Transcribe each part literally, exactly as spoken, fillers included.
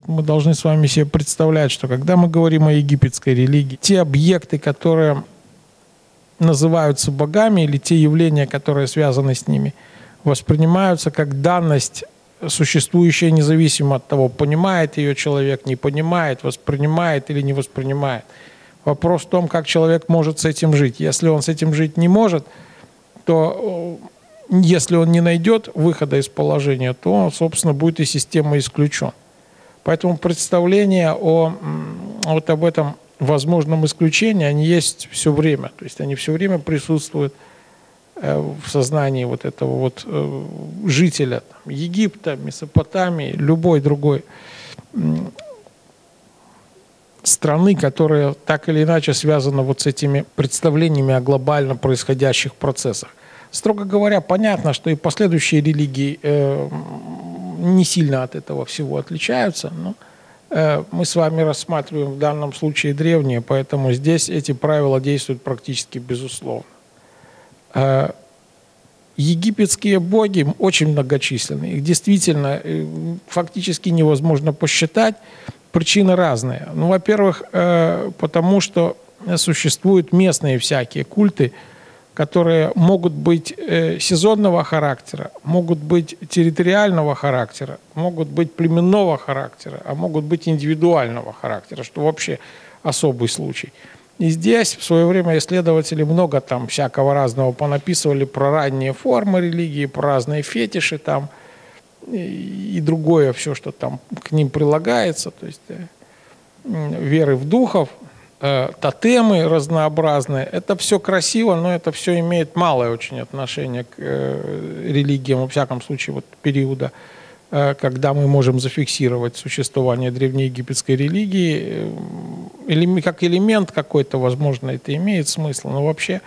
мы должны с вами себе представлять, что когда мы говорим о египетской религии, те объекты, которые называются богами, или те явления, которые связаны с ними, воспринимаются как данность, существующая независимо от того, понимает ее человек, не понимает, воспринимает или не воспринимает. Вопрос в том, как человек может с этим жить. Если он с этим жить не может, то если он не найдет выхода из положения, то, собственно, будет и система исключен. Поэтому представления о, вот об этом возможном исключении, они есть все время. То есть они все время присутствуют в сознании вот этого вот жителя там, Египта, Месопотамии, любой другой страны, которая так или иначе связана вот с этими представлениями о глобально происходящих процессах. Строго говоря, понятно, что и последующие религии э, не сильно от этого всего отличаются, но э, мы с вами рассматриваем в данном случае древние, поэтому здесь эти правила действуют практически безусловно. Э, египетские боги очень многочисленны, их действительно э, фактически невозможно посчитать. Причины разные. Ну, во-первых, э, потому что существуют местные всякие культы, которые могут быть э, сезонного характера, могут быть территориального характера, могут быть племенного характера, а могут быть индивидуального характера, что вообще особый случай. И здесь в свое время исследователи много там всякого разного понаписывали про ранние формы религии, про разные фетиши там, и другое, все, что там к ним прилагается, то есть веры в духов, тотемы разнообразные. Это все красиво, но это все имеет малое очень отношение к религиям, во всяком случае, вот периода, когда мы можем зафиксировать существование древнеегипетской религии. Или как элемент какой-то, возможно, это имеет смысл, но вообще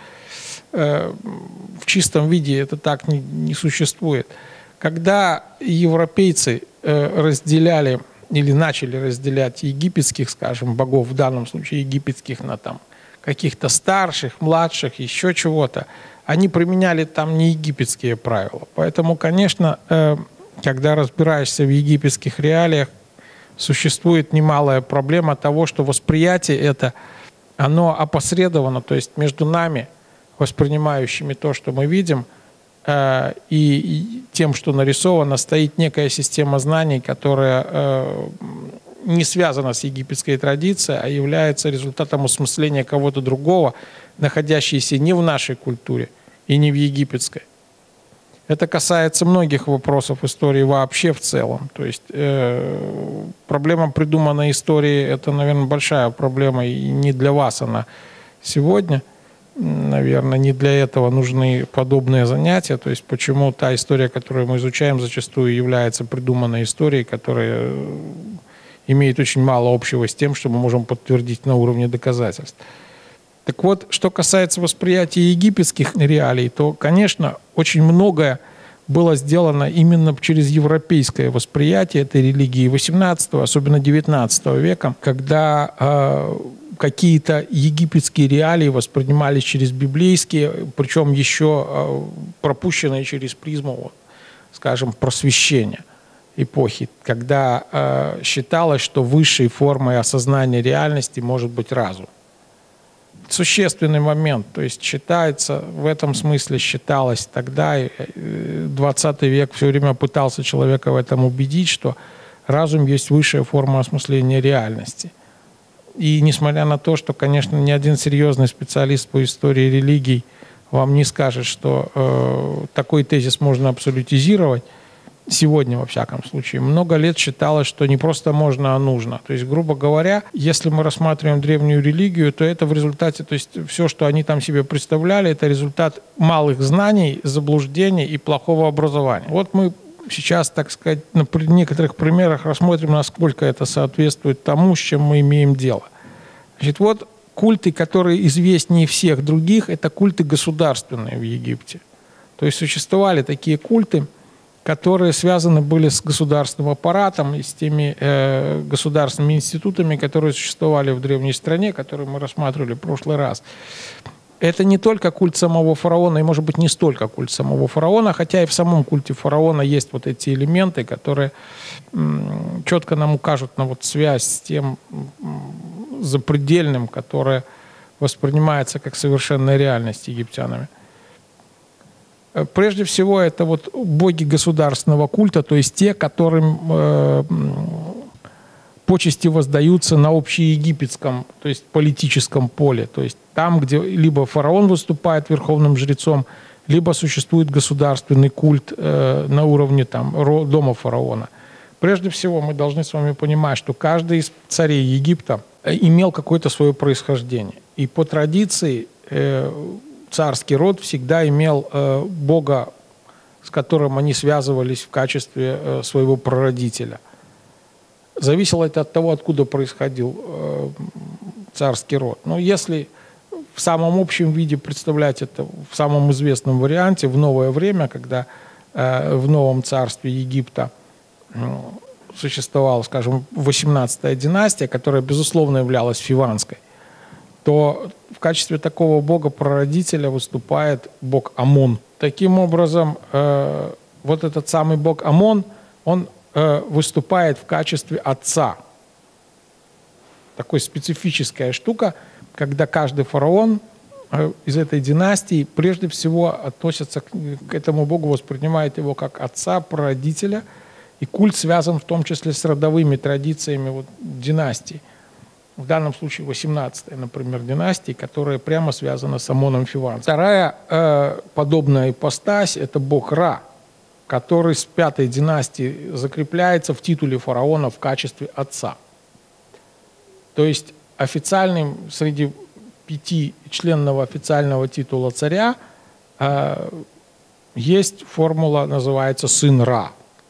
в чистом виде это так не, не существует. Когда европейцы разделяли или начали разделять египетских, скажем, богов, в данном случае египетских, на там каких-то старших, младших, еще чего-то, они применяли там не египетские правила. Поэтому, конечно, когда разбираешься в египетских реалиях, существует немалая проблема того, что восприятие это, оно опосредовано, то есть между нами, воспринимающими то, что мы видим, и, и тем, что нарисовано, стоит некая система знаний, которая э, не связана с египетской традицией, а является результатом осмысления кого-то другого, находящейся не в нашей культуре и не в египетской. Это касается многих вопросов истории вообще в целом. То есть э, проблема придуманной истории – это, наверное, большая проблема, и не для вас она сегодня. Наверное, не для этого нужны подобные занятия. То есть почему та история, которую мы изучаем, зачастую является придуманной историей, которая имеет очень мало общего с тем, что мы можем подтвердить на уровне доказательств. Так вот, что касается восприятия египетских реалий, то, конечно, очень многое было сделано именно через европейское восприятие этой религии восемнадцатого, особенно девятнадцатого века, когда э, какие-то египетские реалии воспринимались через библейские, причем еще э, пропущенные через призму, скажем, просвещения эпохи, когда э, считалось, что высшей формой осознания реальности может быть разум. Существенный момент, то есть считается, в этом смысле считалось тогда, двадцатый век все время пытался человека в этом убедить, что разум есть высшая форма осмысления реальности. И несмотря на то, что, конечно, ни один серьезный специалист по истории религий вам не скажет, что э, такой тезис можно абсолютизировать, сегодня, во всяком случае, много лет считалось, что не просто можно, а нужно. То есть, грубо говоря, если мы рассматриваем древнюю религию, то это в результате, то есть все, что они там себе представляли, это результат малых знаний, заблуждений и плохого образования. Вот мы сейчас, так сказать, на некоторых примерах рассмотрим, насколько это соответствует тому, с чем мы имеем дело. Значит, вот культы, которые известнее всех других, это культы государственные в Египте. То есть существовали такие культы, которые связаны были с государственным аппаратом и с теми э, государственными институтами, которые существовали в древней стране, которые мы рассматривали в прошлый раз. это не только культ самого фараона, и, может быть, не столько культ самого фараона, хотя и в самом культе фараона есть вот эти элементы, которые четко нам укажут на вот связь с тем запредельным, которое воспринимается как совершенная реальность египтянами. Прежде всего, это вот боги государственного культа, то есть те, которым э, почести воздаются на общеегипетском, то есть политическом поле. То есть там, где либо фараон выступает верховным жрецом, либо существует государственный культ э, на уровне там, дома фараона. Прежде всего, мы должны с вами понимать, что каждый из царей Египта имел какое-то свое происхождение. И по традиции э, царский род всегда имел э, бога, с которым они связывались в качестве э, своего прародителя. Зависело это от того, откуда происходил э, царский род. Но если в самом общем виде представлять это в самом известном варианте, в новое время, когда э, в новом царстве Египта э, существовала, скажем, восемнадцатая династия, которая, безусловно, являлась фиванской, то в качестве такого бога-прародителя выступает бог Амон. Таким образом, э, вот этот самый бог Амон, он э, выступает в качестве отца. Такой специфическая штука, когда каждый фараон э, из этой династии прежде всего относится к, к этому богу, воспринимает его как отца, прародителя, и культ связан в том числе с родовыми традициями вот, династии. В данном случае восемнадцатая, например, династия, которая прямо связана с Амоном Фиванским. Вторая э, подобная ипостась – это бог Ра, который с пятой династии закрепляется в титуле фараона в качестве отца. То есть официальным среди пяти членного официального титула царя э, есть формула, называется «сын Ра».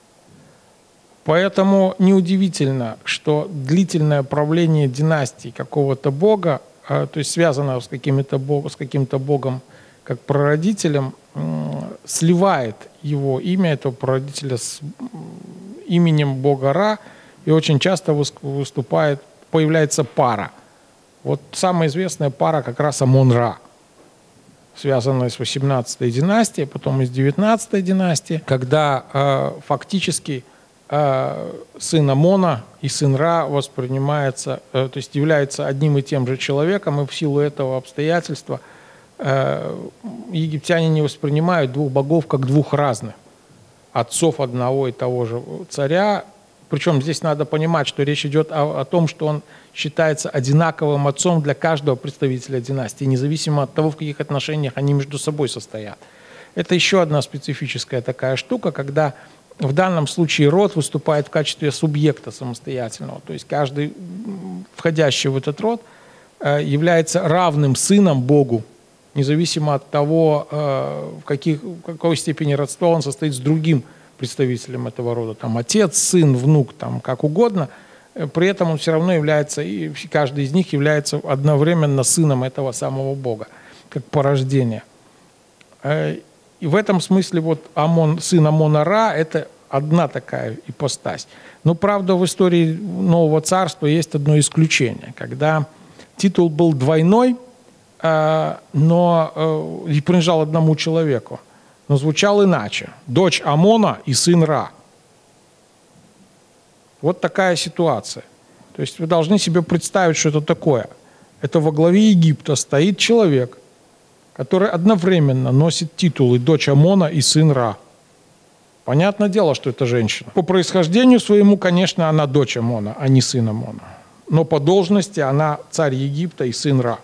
Поэтому неудивительно, что длительное правление династии какого-то бога, то есть связанного с, бог, с каким-то богом как прародителем, сливает его имя этого прародителя с именем бога Ра, и очень часто выступает, появляется пара. Вот самая известная пара как раз Амон-Ра, связанная с восемнадцатой династией, потом и с девятнадцатой династией, когда э, фактически сын Амона и сын Ра воспринимается, то есть является одним и тем же человеком, и в силу этого обстоятельства египтяне не воспринимают двух богов как двух разных отцов одного и того же царя. Причем здесь надо понимать, что речь идет о, о том, что он считается одинаковым отцом для каждого представителя династии, независимо от того, в каких отношениях они между собой состоят. Это еще одна специфическая такая штука, когда в данном случае род выступает в качестве субъекта самостоятельного. То есть каждый, входящий в этот род, является равным сыном Богу, независимо от того, в, каких, в какой степени родства он состоит с другим представителем этого рода. Там отец, сын, внук, там, как угодно. При этом он все равно является, и каждый из них является одновременно сыном этого самого Бога, как порождение. И в этом смысле вот Амон, сын Амона Ра – это одна такая ипостась. Но, правда, в истории Нового Царства есть одно исключение, когда титул был двойной, но и принадлежал одному человеку, но звучал иначе. Дочь Амона и сын Ра. Вот такая ситуация. То есть вы должны себе представить, что это такое. Это во главе Египта стоит человек, который одновременно носит титулы дочь Амона и сын Ра. Понятное дело, что это женщина. По происхождению своему, конечно, она дочь Амона, а не сын Амона. Но по должности она царь Египта и сын Ра.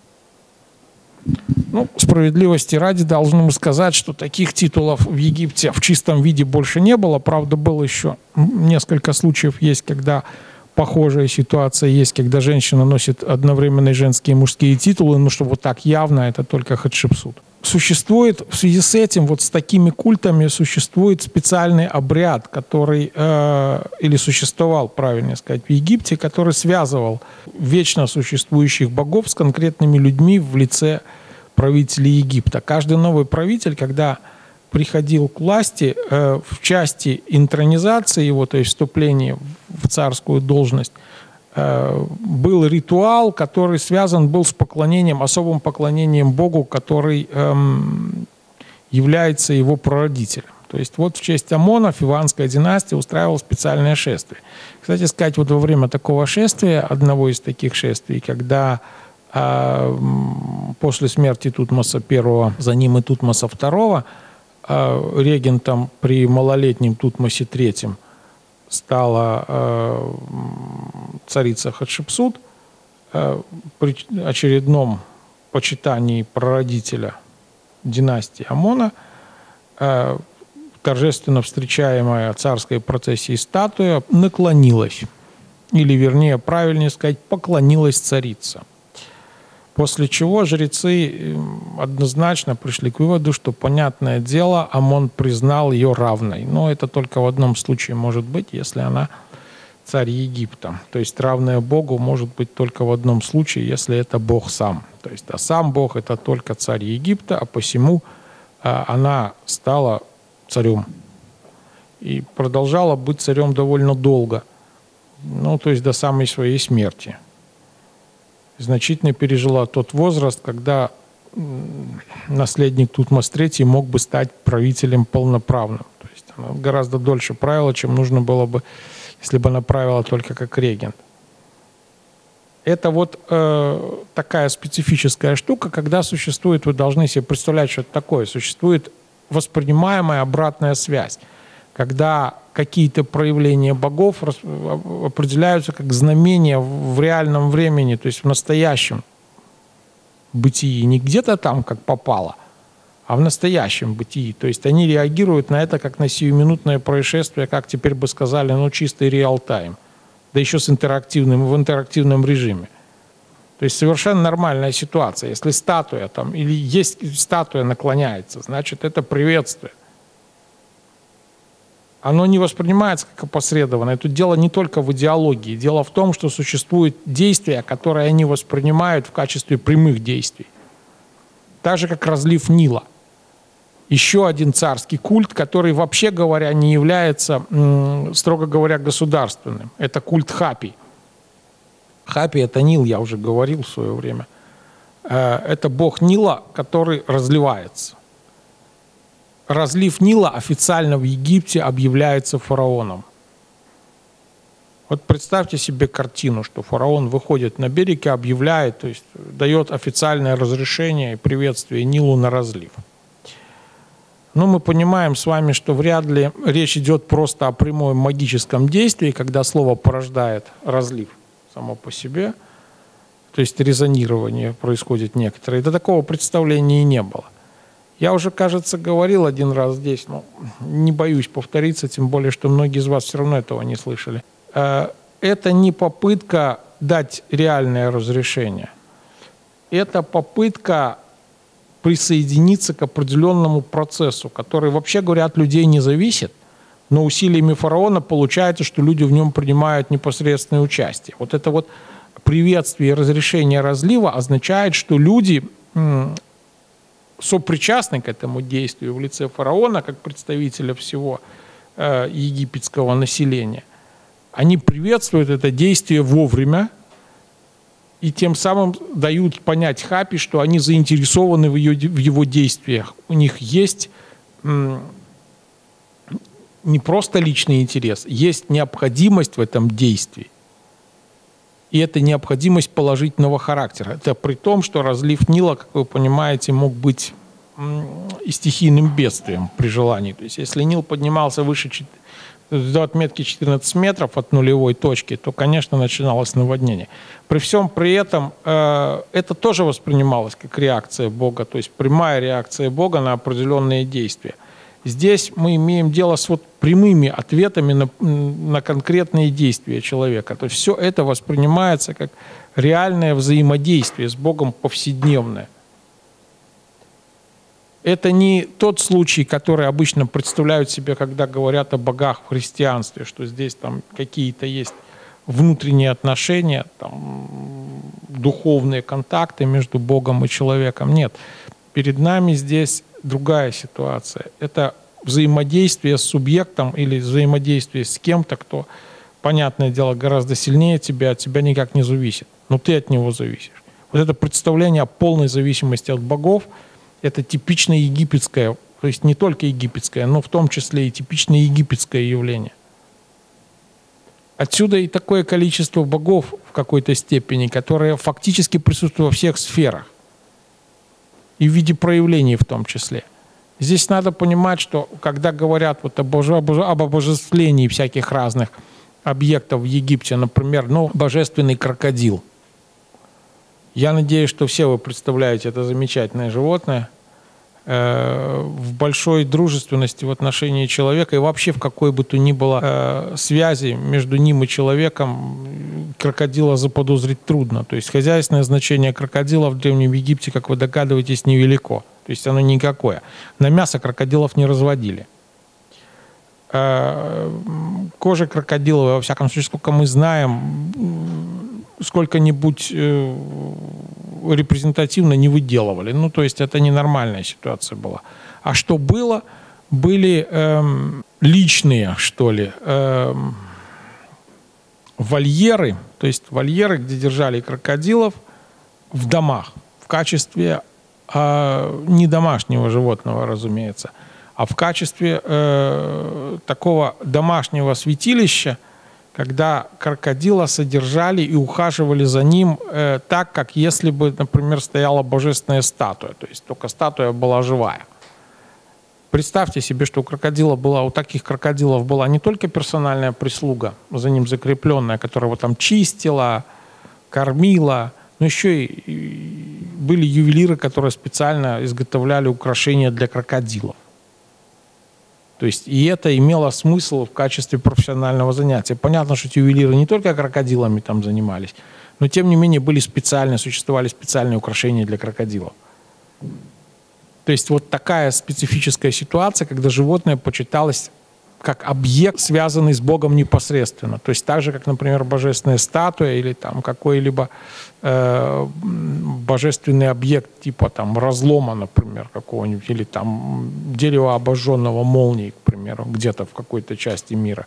Ну, справедливости ради должны мы сказать, что таких титулов в Египте в чистом виде больше не было. Правда, было еще несколько случаев есть, когда похожая ситуация есть, когда женщина носит одновременно и женские и мужские титулы, но что вот так явно, это только Хатшепсут. Существует в связи с этим, вот с такими культами, существует специальный обряд, который, э, или существовал, правильно сказать, в Египте, который связывал вечно существующих богов с конкретными людьми в лице правителей Египта. Каждый новый правитель, когда приходил к власти, э, в части интронизации его, то есть вступления в царскую должность, был ритуал, который связан был с поклонением, особым поклонением Богу, который эм, является его прародителем. То есть вот в честь Амонов Иванская династия устраивала специальное шествие. Кстати сказать, вот во время такого шествия, одного из таких шествий, когда э, после смерти Тутмоса первого, за ним и Тутмоса второго, э, регентом при малолетнем Тутмосе третьем стала э, царица Хатшепсут, э, при очередном почитании прародителя династии Амона, э, торжественно встречаемая царской процессией статуя наклонилась, или, вернее, правильнее сказать, поклонилась царице. После чего жрецы однозначно пришли к выводу, что, понятное дело, Амон признал ее равной. Но это только в одном случае может быть, если она царь Египта. То есть равная Богу может быть только в одном случае, если это Бог сам. То есть а сам Бог — это только царь Египта, а посему а, она стала царем. И продолжала быть царем довольно долго. Ну, то есть до самой своей смерти. Значительно пережила тот возраст, когда наследник Тутмос третий мог бы стать правителем полноправным. То есть она гораздо дольше правила, чем нужно было бы, если бы она правила только как регент. Это вот э, такая специфическая штука, когда существует, вы должны себе представлять, что это такое, существует воспринимаемая обратная связь, когда какие-то проявления богов определяются как знамения в реальном времени, то есть в настоящем бытии, не где-то там, как попало, а в настоящем бытии. То есть они реагируют на это как на сиюминутное происшествие, как теперь бы сказали, ну чистый реал-тайм, да еще с интерактивным, в интерактивном режиме. То есть совершенно нормальная ситуация. Если статуя там, или есть статуя наклоняется, значит это приветствие. Оно не воспринимается как опосредованное. Тут дело не только в идеологии. Дело в том, что существуют действия, которые они воспринимают в качестве прямых действий. Так же, как разлив Нила. Еще один царский культ, который, вообще говоря, не является, строго говоря, государственным. Это культ Хапи. Хапи — это Нил, я уже говорил в свое время. Это бог Нила, который разливается. Разлив Нила официально в Египте объявляется фараоном. Вот представьте себе картину, что фараон выходит на берег и объявляет, то есть дает официальное разрешение и приветствие Нилу на разлив. Но мы понимаем с вами, что вряд ли речь идет просто о прямом магическом действии, когда слово порождает разлив само по себе, то есть резонирование происходит некоторое. До такого представления и не было. Я уже, кажется, говорил один раз здесь, но не боюсь повториться, тем более, что многие из вас все равно этого не слышали. Это не попытка дать реальное разрешение. Это попытка присоединиться к определенному процессу, который, вообще говоря, от людей не зависит, но усилиями фараона получается, что люди в нем принимают непосредственное участие. Вот это вот приветствие и разрешение разлива означает, что люди сопричастны к этому действию в лице фараона, как представителя всего э, египетского населения. Они приветствуют это действие вовремя и тем самым дают понять Хапи, что они заинтересованы в, ее, в его действиях. У них есть м, не просто личный интерес, есть необходимость в этом действии. И это необходимость положительного характера. Это при том, что разлив Нила, как вы понимаете, мог быть и стихийным бедствием при желании. То есть если Нил поднимался выше до отметки четырнадцать метров от нулевой точки, то, конечно, начиналось наводнение. При всем при этом э, это тоже воспринималось как реакция Бога, то есть прямая реакция Бога на определенные действия. Здесь мы имеем дело с вот прямыми ответами на, на конкретные действия человека. То есть все это воспринимается как реальное взаимодействие с Богом повседневное. Это не тот случай, который обычно представляют себе, когда говорят о богах в христианстве, что здесь там какие-то есть внутренние отношения, там, духовные контакты между Богом и человеком. Нет, перед нами здесь другая ситуация. Это взаимодействие с субъектом или взаимодействие с кем-то, кто понятное дело, гораздо сильнее тебя, от тебя никак не зависит. Но ты от него зависишь. Вот это представление о полной зависимости от богов, это типично египетское, то есть не только египетское, но в том числе и типично египетское явление. Отсюда и такое количество богов в какой-то степени, которые фактически присутствуют во всех сферах. И в виде проявлений в том числе. Здесь надо понимать, что когда говорят вот об, об обожествлении всяких разных объектов в Египте, например, ну, божественный крокодил. Я надеюсь, что все вы представляете это замечательное животное э, в большой дружественности в отношении человека и вообще в какой бы то ни было э, связи между ним и человеком крокодила заподозрить трудно. То есть хозяйственное значение крокодила в Древнем Египте, как вы догадываетесь, невелико. То есть оно никакое. На мясо крокодилов не разводили. Э, кожа крокодиловая, во всяком случае, сколько мы знаем, сколько-нибудь э, репрезентативно не выделывали. Ну, то есть это ненормальная ситуация была. А что было? Были э, личные, что ли, э, вольеры, то есть вольеры, где держали крокодилов в домах в качестве э, не домашнего животного, разумеется, а в качестве э, такого домашнего святилища, когда крокодила содержали и ухаживали за ним э, так, как если бы, например, стояла божественная статуя, то есть только статуя была живая. Представьте себе, что у крокодила была, у таких крокодилов была не только персональная прислуга, за ним закрепленная, которая его там чистила, кормила, но еще и были ювелиры, которые специально изготовляли украшения для крокодилов. То есть и это имело смысл в качестве профессионального занятия. Понятно, что эти ювелиры не только крокодилами там занимались, но тем не менее были специальные, существовали специальные украшения для крокодилов. То есть вот такая специфическая ситуация, когда животное почиталось как объект, связанный с Богом непосредственно. То есть так же, как, например, божественная статуя или там какой-либо э, божественный объект типа там разлома, например, какого-нибудь, или там дерева, обожженного молнией, к примеру, где-то в какой-то части мира.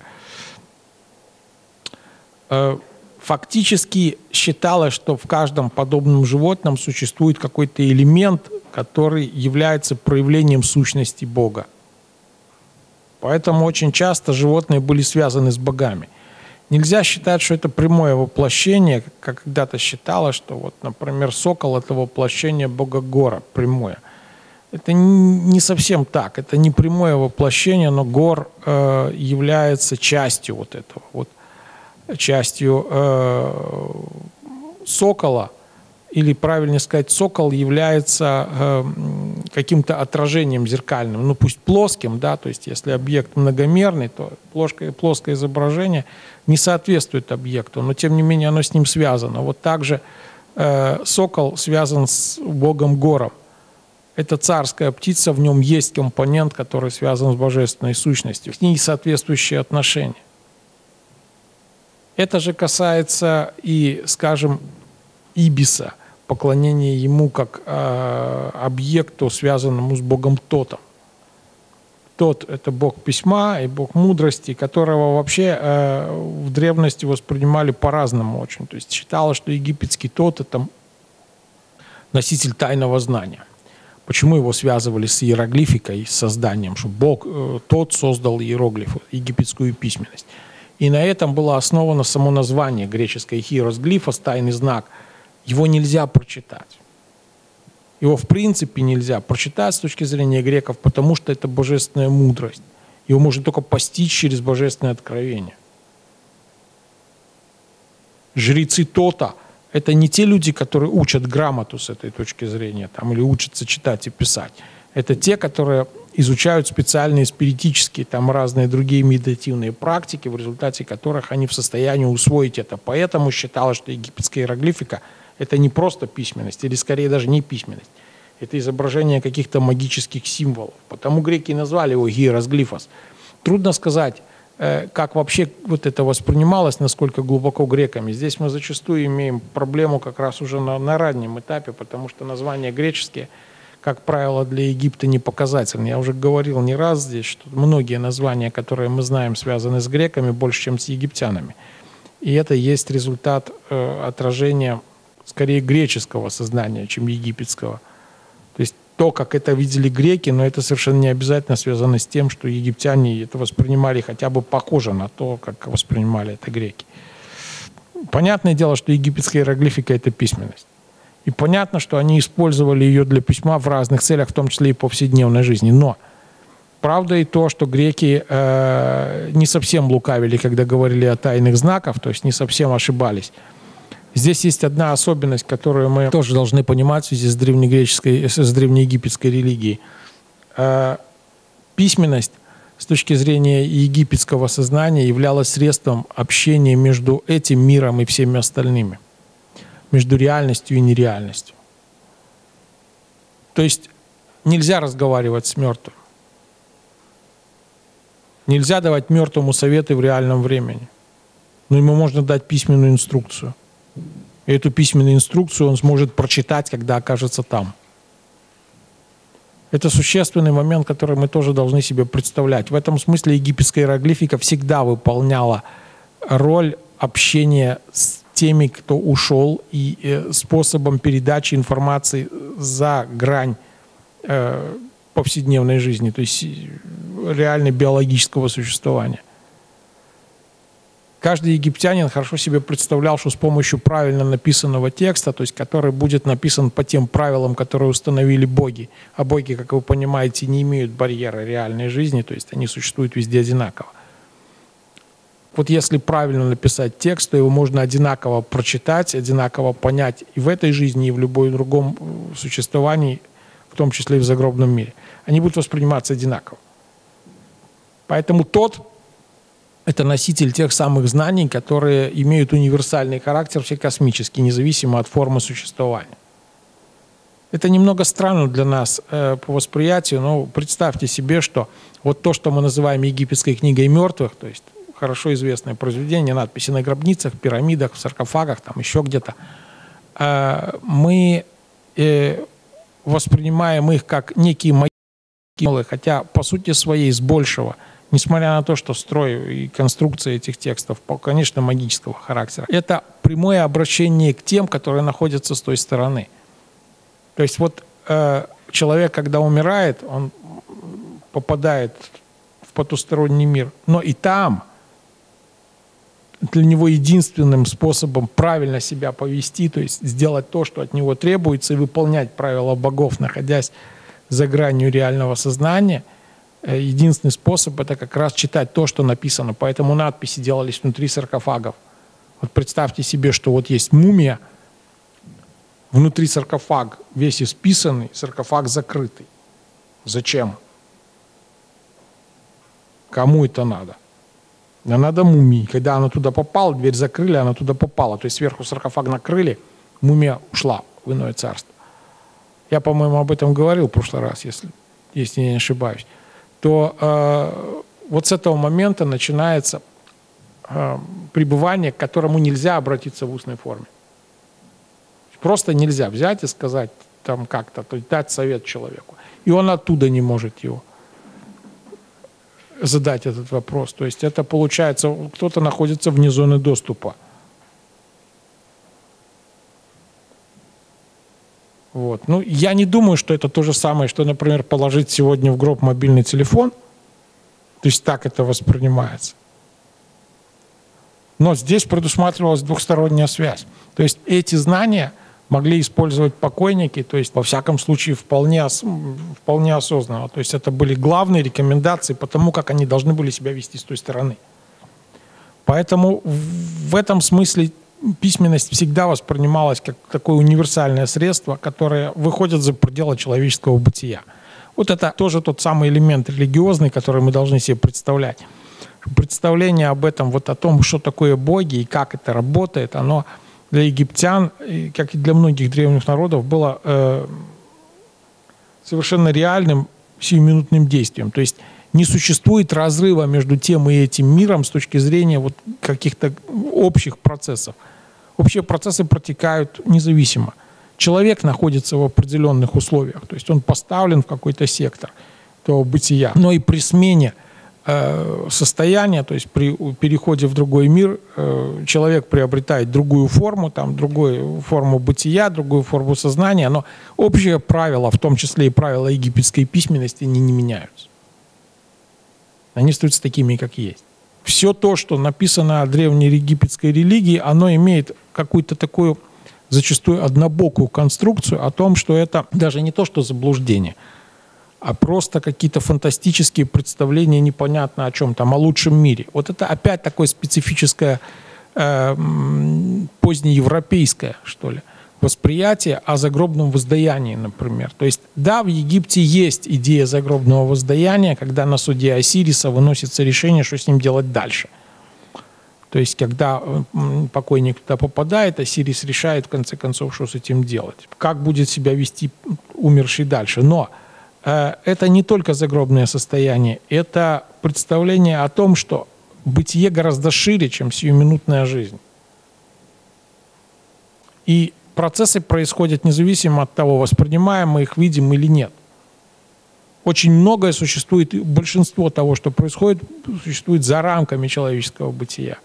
Э, фактически считалось, что в каждом подобном животном существует какой-то элемент, который является проявлением сущности Бога. Поэтому очень часто животные были связаны с богами. Нельзя считать, что это прямое воплощение, как когда-то считалось, что, вот, например, сокол – это воплощение бога Гора, прямое. Это не совсем так, это не прямое воплощение, но Гор э, является частью вот этого, вот, частью э, сокола. Или, правильнее сказать, сокол является э, каким-то отражением зеркальным, ну пусть плоским, да, то есть если объект многомерный, то плоское, плоское изображение не соответствует объекту, но тем не менее оно с ним связано. Вот также э, сокол связан с богом Гором. Это царская птица, в нем есть компонент, который связан с божественной сущностью, с ней соответствующие отношения. Это же касается и, скажем, Ибиса, поклонение ему как э, объекту, связанному с богом Тотом. Тот – это бог письма и бог мудрости, которого вообще э, в древности воспринимали по-разному очень. То есть считалось, что египетский Тот – это носитель тайного знания. Почему его связывали с иероглификой, с созданием, что бог э, Тот создал иероглифы, египетскую письменность. И на этом было основано само название греческое «хиросглифос», тайный знак. Его нельзя прочитать. Его в принципе нельзя прочитать с точки зрения греков, потому что это божественная мудрость. Его можно только постичь через божественное откровение. Жрецы Тота – это не те люди, которые учат грамоту с этой точки зрения, там, или учатся читать и писать. Это те, которые изучают специальные спиритические, там, разные другие медитативные практики, в результате которых они в состоянии усвоить это. Поэтому считалось, что египетская иероглифика – это не просто письменность, или скорее даже не письменность. Это изображение каких-то магических символов. Потому греки назвали его «хиросглифос». Трудно сказать, как вообще вот это воспринималось, насколько глубоко греками. Здесь мы зачастую имеем проблему как раз уже на, на раннем этапе, потому что названия греческие, как правило, для Египта не показательны. Я уже говорил не раз здесь, что многие названия, которые мы знаем, связаны с греками больше, чем с египтянами. И это есть результат э, отражения скорее греческого сознания, чем египетского. То есть то, как это видели греки, но это совершенно не обязательно связано с тем, что египтяне это воспринимали хотя бы похоже на то, как воспринимали это греки. Понятное дело, что египетская иероглифика – это письменность. И понятно, что они использовали ее для письма в разных целях, в том числе и в повседневной жизни. Но правда и то, что греки э, не совсем лукавили, когда говорили о тайных знаках, то есть не совсем ошибались. Здесь есть одна особенность, которую мы тоже должны понимать в связи с древнегреческой, с древнеегипетской религией. Э, письменность с точки зрения египетского сознания являлась средством общения между этим миром и всеми остальными, между реальностью и нереальностью. То есть нельзя разговаривать с мертвым. Нельзя давать мертвому советы в реальном времени. Но ему можно дать письменную инструкцию. И эту письменную инструкцию он сможет прочитать, когда окажется там. Это существенный момент, который мы тоже должны себе представлять. В этом смысле египетская иероглифика всегда выполняла роль общения с теми, кто ушел, и э, способом передачи информации за грань э, повседневной жизни, то есть реально биологического существования. Каждый египтянин хорошо себе представлял, что с помощью правильно написанного текста, то есть который будет написан по тем правилам, которые установили боги, а боги, как вы понимаете, не имеют барьера реальной жизни, то есть они существуют везде одинаково. Вот если правильно написать текст, то его можно одинаково прочитать, одинаково понять и в этой жизни, и в любом другом существовании, в том числе и в загробном мире. Они будут восприниматься одинаково. Поэтому тот – это носитель тех самых знаний, которые имеют универсальный характер, всекосмический, независимо от формы существования. Это немного странно для нас э, по восприятию, но представьте себе, что вот то, что мы называем египетской книгой мертвых, то есть хорошо известное произведение, надписи на гробницах, пирамидах, в саркофагах, там еще где-то, э, мы э, воспринимаем их как некие магии, хотя по сути своей с большего, несмотря на то, что строй и конструкция этих текстов, конечно, магического характера, это прямое обращение к тем, которые находятся с той стороны. То есть вот э, человек, когда умирает, он попадает в потусторонний мир, но и там для него единственным способом правильно себя повести, то есть сделать то, что от него требуется, и выполнять правила богов, находясь за гранью реального сознания, единственный способ – это как раз читать то, что написано. Поэтому надписи делались внутри саркофагов. Вот представьте себе, что вот есть мумия, внутри саркофаг весь исписанный, саркофаг закрытый. Зачем? Кому это надо? А надо мумии. Когда она туда попала, дверь закрыли, она туда попала. То есть сверху саркофаг накрыли, мумия ушла в иное царство. Я, по-моему, об этом говорил в прошлый раз, если, если я не ошибаюсь. То э, вот с этого момента начинается э, пребывание, к которому нельзя обратиться в устной форме. Просто нельзя взять и сказать там как-то, то есть дать совет человеку. И он оттуда не может его задать этот вопрос. То есть это получается, кто-то находится вне зоны доступа. Вот. Ну, я не думаю, что это то же самое, что, например, положить сегодня в гроб мобильный телефон. То есть так это воспринимается. Но здесь предусматривалась двухсторонняя связь. То есть эти знания могли использовать покойники, то есть во всяком случае вполне, ос вполне осознанно. То есть это были главные рекомендации по тому, как они должны были себя вести с той стороны. Поэтому в этом смысле письменность всегда воспринималась как такое универсальное средство, которое выходит за пределы человеческого бытия. Вот это тоже тот самый элемент религиозный, который мы должны себе представлять. Представление об этом, вот о том, что такое боги и как это работает, оно для египтян, как и для многих древних народов, было э, совершенно реальным сиюминутным действием. То есть не существует разрыва между тем и этим миром с точки зрения вот каких-то общих процессов. Общие процессы протекают независимо. человек находится в определенных условиях, то есть он поставлен в какой-то сектор этого бытия, но и при смене э, состояния, то есть при переходе в другой мир, э, человек приобретает другую форму, там, другую форму бытия, другую форму сознания, но общие правила, в том числе и правила египетской письменности, они не меняются. Они остаются такими, как есть. Все то, что написано о древней египетской религии, оно имеет какую-то такую зачастую однобокую конструкцию о том, что это даже не то, что заблуждение, а просто какие-то фантастические представления непонятно о чем там, о лучшем мире. Вот это опять такое специфическое э, позднеевропейское, что ли, восприятие о загробном воздаянии, например. То есть, да, в Египте есть идея загробного воздаяния, когда на суде Осириса выносится решение, что с ним делать дальше. То есть, когда покойник туда попадает, Осирис решает, в конце концов, что с этим делать. Как будет себя вести умерший дальше. Но э, это не только загробное состояние, это представление о том, что бытие гораздо шире, чем сиюминутная жизнь. И процессы происходят независимо от того, воспринимаем мы их, видим или нет. Очень многое существует, большинство того, что происходит, существует за рамками человеческого бытия.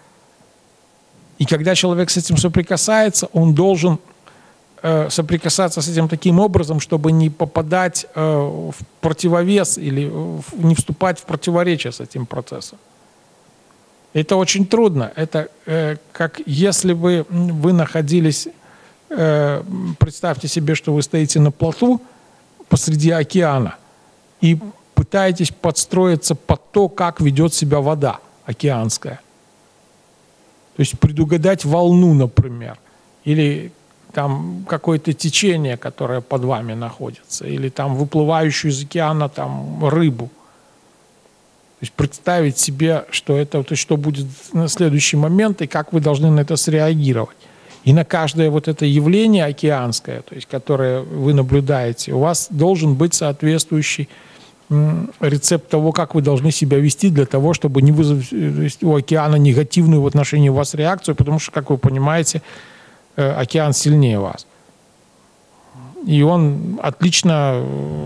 И когда человек с этим соприкасается, он должен э, соприкасаться с этим таким образом, чтобы не попадать э, в противовес или в, не вступать в противоречие с этим процессом. Это очень трудно. Это э, как если бы вы находились... Представьте себе, что вы стоите на плоту посреди океана и пытаетесь подстроиться под то, как ведет себя вода океанская. То есть предугадать волну, например, или там какое-то течение, которое под вами находится, или там выплывающую из океана там рыбу. То есть представить себе, что это, то есть, что будет на следующий момент и как вы должны на это среагировать. И на каждое вот это явление океанское, то есть, которое вы наблюдаете, у вас должен быть соответствующий рецепт того, как вы должны себя вести для того, чтобы не вызвать у океана негативную в отношении вас реакцию, потому что, как вы понимаете, океан сильнее вас. И он отлично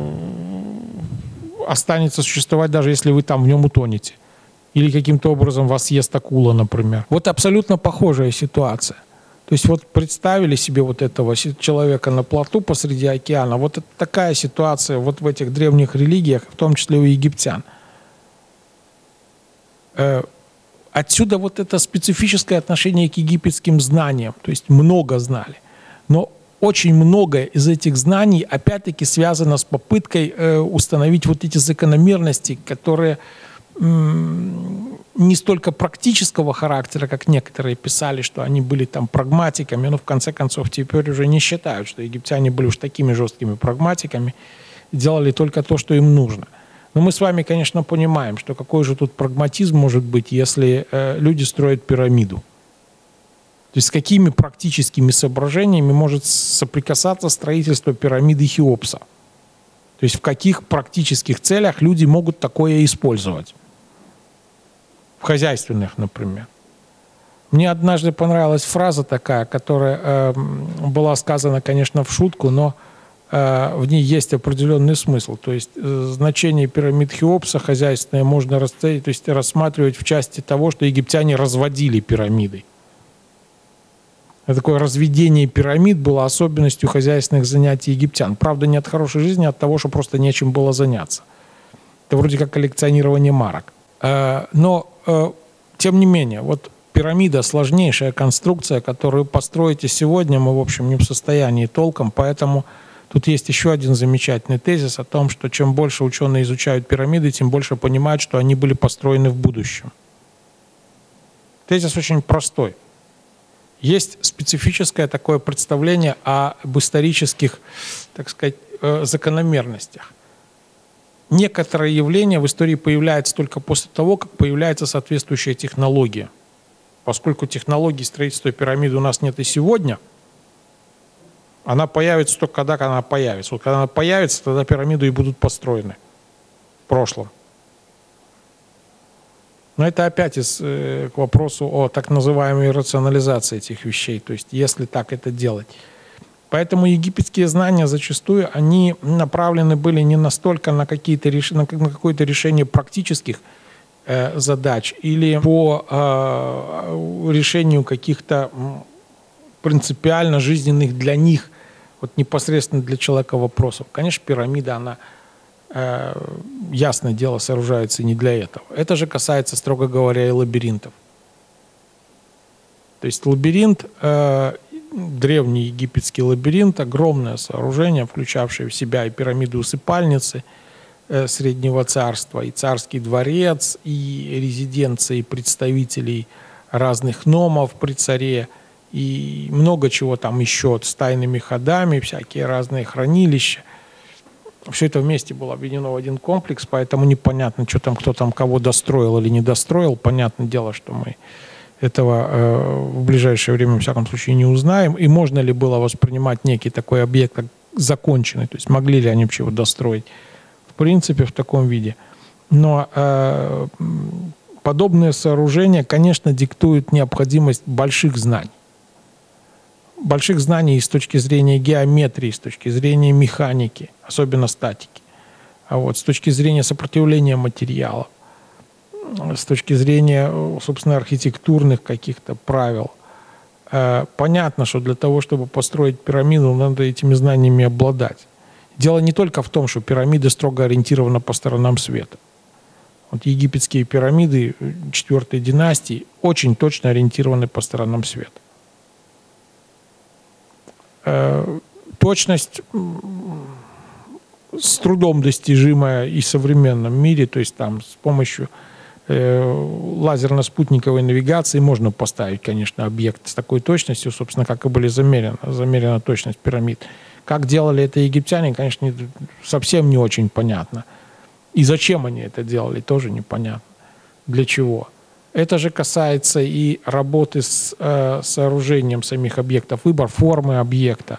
останется существовать, даже если вы там в нем утонете. Или каким-то образом вас съест акула, например. Вот абсолютно похожая ситуация. То есть вот представили себе вот этого человека на плоту посреди океана. Вот это такая ситуация вот в этих древних религиях, в том числе у египтян. Отсюда вот это специфическое отношение к египетским знаниям. То есть много знали. Но очень многое из этих знаний опять-таки связано с попыткой установить вот эти закономерности, которые... не столько практического характера, как некоторые писали, что они были там прагматиками, но в конце концов теперь уже не считают, что египтяне были уж такими жесткими прагматиками, делали только то, что им нужно. Но мы с вами, конечно, понимаем, что какой же тут прагматизм может быть, если э, люди строят пирамиду. То есть с какими практическими соображениями может соприкасаться строительство пирамиды Хеопса? То есть в каких практических целях люди могут такое использовать? В хозяйственных, например. Мне однажды понравилась фраза такая, которая э, была сказана, конечно, в шутку, но э, в ней есть определенный смысл. То есть э, значение пирамид Хеопса хозяйственное можно расценивать, то есть рассматривать в части того, что египтяне разводили пирамиды. Это такое разведение пирамид было особенностью хозяйственных занятий египтян. Правда, не от хорошей жизни, а от того, что просто нечем было заняться. Это вроде как коллекционирование марок. Э, но тем не менее, вот пирамида — сложнейшая конструкция, которую построить и сегодня мы, в общем, не в состоянии толком, поэтому тут есть еще один замечательный тезис о том, что чем больше ученые изучают пирамиды, тем больше понимают, что они были построены в будущем. Тезис очень простой. Есть специфическое такое представление об исторических, так сказать, закономерностях. Некоторые явления в истории появляются только после того, как появляется соответствующая технология. Поскольку технологии строительства пирамиды у нас нет и сегодня, она появится только тогда, когда она появится. Вот когда она появится, тогда пирамиды и будут построены в прошлом. Но это опять из, э, к вопросу о так называемой рационализации этих вещей. То есть если так это делать. Поэтому египетские знания зачастую они направлены были не настолько на, какие-то реш... на какое-то решение практических э, задач или по э, решению каких-то принципиально жизненных для них, вот непосредственно для человека вопросов. Конечно, пирамида, она, э, ясное дело, сооружается не для этого. Это же касается, строго говоря, и лабиринтов. То есть лабиринт, э, древний египетский лабиринт, огромное сооружение, включавшее в себя и пирамиду усыпальницы э, Среднего Царства, и царский дворец, и резиденции представителей разных номов при царе, и много чего там еще с тайными ходами, всякие разные хранилища. Все это вместе было объединено в один комплекс, поэтому непонятно, что там, кто там кого достроил или не достроил. Понятное дело, что мы этого э, в ближайшее время, во всяком случае, не узнаем. И можно ли было воспринимать некий такой объект как законченный, то есть могли ли они вообще его достроить, в принципе, в таком виде. Но э, подобные сооружения, конечно, диктуют необходимость больших знаний. Больших знаний с точки зрения геометрии, с точки зрения механики, особенно статики, а вот с точки зрения сопротивления материалов, с точки зрения, собственно, архитектурных каких-то правил. Понятно, что для того, чтобы построить пирамиду, надо этими знаниями обладать. Дело не только в том, что пирамида строго ориентирована по сторонам света. Вот египетские пирамиды четвертой династии очень точно ориентированы по сторонам света. Точность с трудом достижимая и в современном мире, то есть там с помощью лазерно-спутниковой навигации можно поставить, конечно, объект с такой точностью, собственно, как и были замерены, замерена точность пирамид. Как делали это египтяне, конечно, совсем не очень понятно. И зачем они это делали, тоже непонятно. Для чего? Это же касается и работы с э, сооружением самих объектов, выбор формы объекта.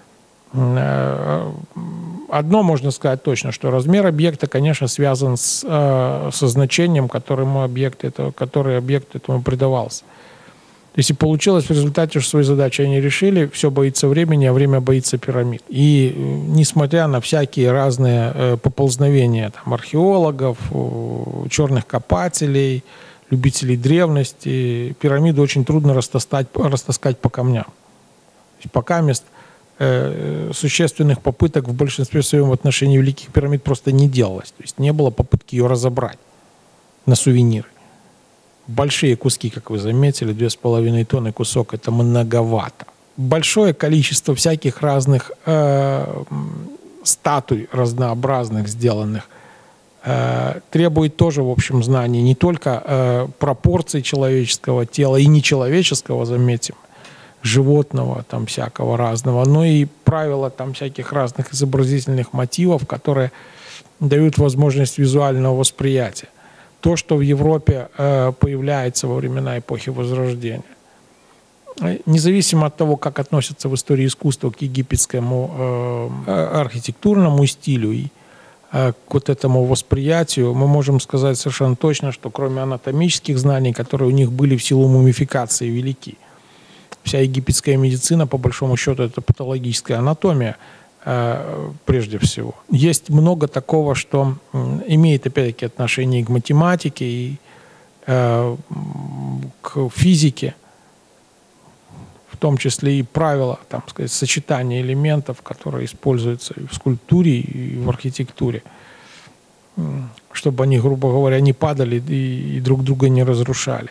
Э, одно можно сказать точно, что размер объекта, конечно, связан с, э, со значением, которому объект это, который объект этому придавался. То есть и получилось в результате, что свои задачи они решили, все боится времени, а время боится пирамид. И несмотря на всякие разные э, поползновения там, археологов, э, черных копателей, любителей древности, пирамиду очень трудно растаскать, растаскать по камням. Пока мест э, существенных попыток в большинстве своем в отношении великих пирамид просто не делалось. То есть не было попытки ее разобрать на сувениры. Большие куски, как вы заметили, две с половиной тонны кусок, это многовато. Большое количество всяких разных э, статуй разнообразных сделанных требует тоже, в общем, знаний не только э, пропорций человеческого тела и нечеловеческого, заметим, животного, там всякого разного, но и правила там всяких разных изобразительных мотивов, которые дают возможность визуального восприятия. То, что в Европе э, появляется во времена эпохи Возрождения. Независимо от того, как относятся в истории искусства к египетскому э, архитектурному стилю и к вот этому восприятию, мы можем сказать совершенно точно, что кроме анатомических знаний, которые у них были в силу мумификации велики, вся египетская медицина, по большому счету, это патологическая анатомия, э, прежде всего. Есть много такого, что имеет, опять-таки, отношение и к математике, и э, к физике, в том числе и правила, там, сказать, сочетания элементов, которые используются и в скульптуре, и в архитектуре, чтобы они, грубо говоря, не падали и, и друг друга не разрушали.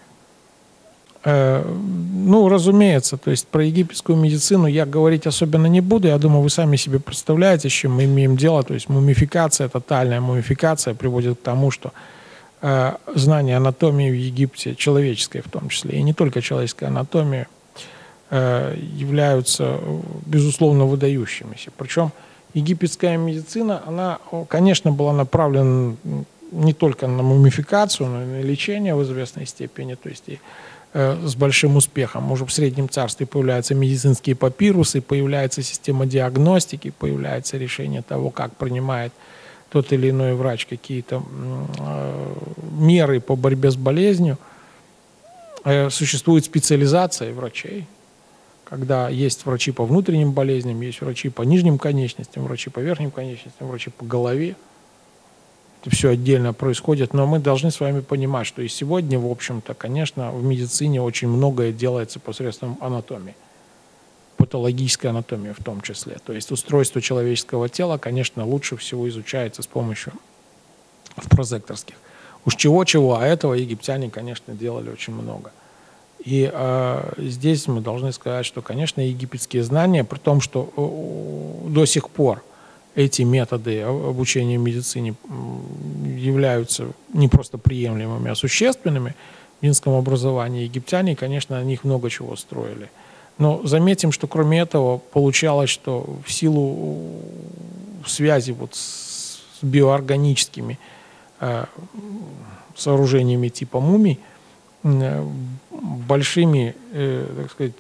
Э, ну, разумеется, то есть про египетскую медицину я говорить особенно не буду. Я думаю, вы сами себе представляете, с чем мы имеем дело. То есть мумификация, тотальная мумификация приводит к тому, что э, знание анатомии в Египте, человеческой в том числе, и не только человеческой анатомии, являются, безусловно, выдающимися. Причем египетская медицина, она, конечно, была направлена не только на мумификацию, но и на лечение в известной степени, то есть и э, с большим успехом. Уже в Среднем Царстве появляются медицинские папирусы, появляется система диагностики, появляется решение того, как принимает тот или иной врач какие-то э, меры по борьбе с болезнью. Э, существует специализация врачей, когда есть врачи по внутренним болезням, есть врачи по нижним конечностям, врачи по верхним конечностям, врачи по голове. Это все отдельно происходит, но мы должны с вами понимать, что и сегодня, в общем-то, конечно, в медицине очень многое делается посредством анатомии, патологической анатомии в том числе. То есть устройство человеческого тела, конечно, лучше всего изучается с помощью в прозекторских. Уж чего-чего, а этого египтяне, конечно, делали очень много. И э, здесь мы должны сказать, что, конечно, египетские знания, при том, что э, до сих пор эти методы обучения медицине являются не просто приемлемыми, а существенными в медицинском образовании, египтяне, конечно, на них много чего строили. Но заметим, что кроме этого получалось, что в силу связи вот с биоорганическими э, сооружениями типа мумий, э, большими, э, так сказать,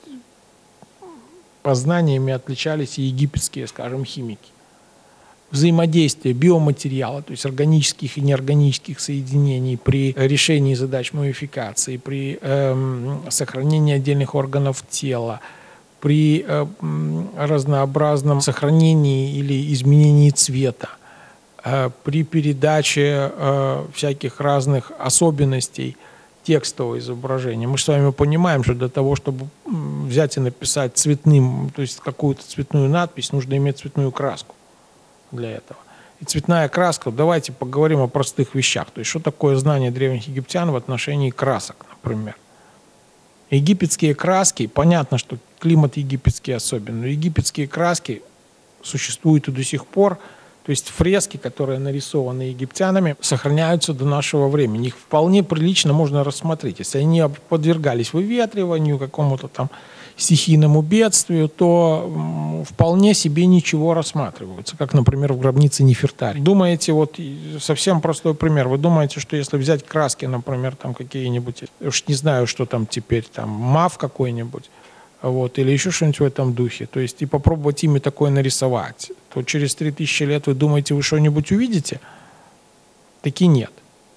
познаниями отличались и египетские, скажем, химики. Взаимодействие биоматериала, то есть органических и неорганических соединений при решении задач мумификации, при э, сохранении отдельных органов тела, при э, разнообразном сохранении или изменении цвета, э, при передаче э, всяких разных особенностей текстового изображения. Мы с вами понимаем, что для того, чтобы взять и написать цветным, то есть какую-то цветную надпись, нужно иметь цветную краску для этого. И цветная краска, давайте поговорим о простых вещах. То есть, что такое знание древних египтян в отношении красок, например. Египетские краски, понятно, что климат египетский особенный, но египетские краски существуют и до сих пор. То есть фрески, которые нарисованы египтянами, сохраняются до нашего времени. Их вполне прилично можно рассмотреть. Если они подвергались выветриванию, какому-то там стихийному бедствию, то вполне себе ничего рассматриваются, как, например, в гробнице Нефертари. Думаете, вот совсем простой пример, вы думаете, что если взять краски, например, там какие-нибудь, уж не знаю, что там теперь, там мав какой-нибудь, вот, или еще что-нибудь в этом духе, то есть и попробовать ими такое нарисовать, то через три тысячи лет вы думаете, вы что-нибудь увидите? Таки нет.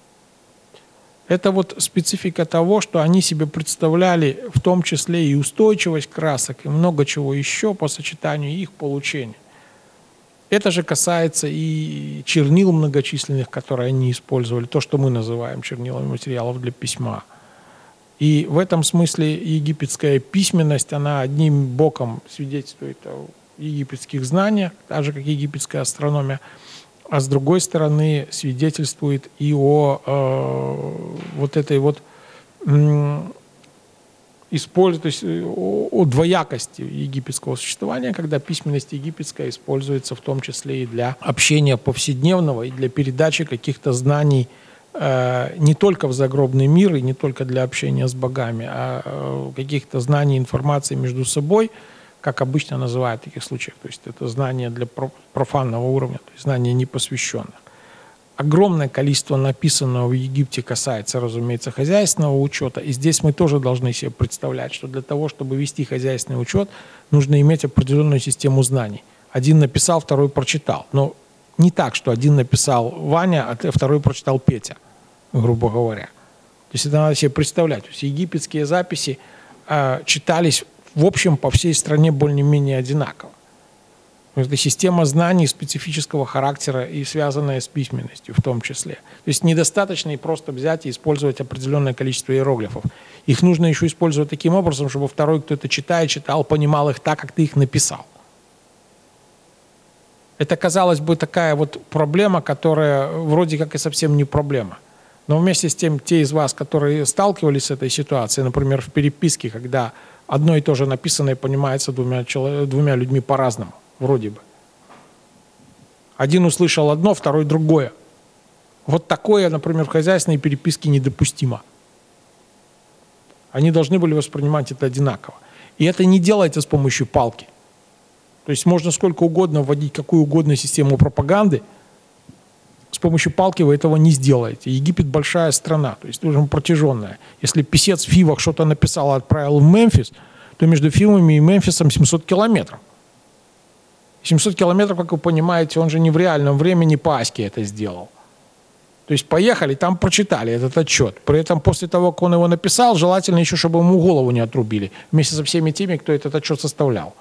Это вот специфика того, что они себе представляли в том числе и устойчивость красок, и много чего еще по сочетанию их получения. Это же касается и чернил многочисленных, которые они использовали, то, что мы называем чернилами материалов для письма. И в этом смысле египетская письменность, она одним боком свидетельствует о египетских знаниях, так же, как египетская астрономия, а с другой стороны свидетельствует и о э, вот этой вот э, использ... то есть, о, о двоякости египетского существования, когда письменность египетская используется в том числе и для общения повседневного, и для передачи каких-то знаний э, не только в загробный мир, и не только для общения с богами, а э, каких-то знаний, информации между собой, как обычно называют в таких случаях. То есть это знание для профанного уровня, то есть знание непосвященных. Огромное количество написанного в Египте касается, разумеется, хозяйственного учета. И здесь мы тоже должны себе представлять, что для того, чтобы вести хозяйственный учет, нужно иметь определенную систему знаний. Один написал, второй прочитал. Но не так, что один написал Ваня, а второй прочитал Петя, грубо говоря. То есть это надо себе представлять. То есть египетские записи э, читались в общем, по всей стране более-менее одинаково. Это система знаний специфического характера и связанная с письменностью в том числе. То есть недостаточно и просто взять и использовать определенное количество иероглифов. Их нужно еще использовать таким образом, чтобы второй, кто это читает, читал, понимал их так, как ты их написал. Это, казалось бы, такая вот проблема, которая вроде как и совсем не проблема. Но вместе с тем, те из вас, которые сталкивались с этой ситуацией, например, в переписке, когда одно и то же написанное понимается двумя, двумя людьми по-разному, вроде бы. Один услышал одно, второй другое. Вот такое, например, в хозяйственной переписке недопустимо. Они должны были воспринимать это одинаково. И это не делается с помощью палки. То есть можно сколько угодно вводить какую угодно систему пропаганды, с помощью палки вы этого не сделаете. Египет большая страна, то есть уже протяженная. Если писец в Фивах что-то написал и отправил в Мемфис, то между Фивами и Мемфисом семьсот километров. семьсот километров, как вы понимаете, он же не в реальном времени по Аське это сделал. То есть поехали, там прочитали этот отчет. При этом после того, как он его написал, желательно еще, чтобы ему голову не отрубили, вместе со всеми теми, кто этот отчет составлял.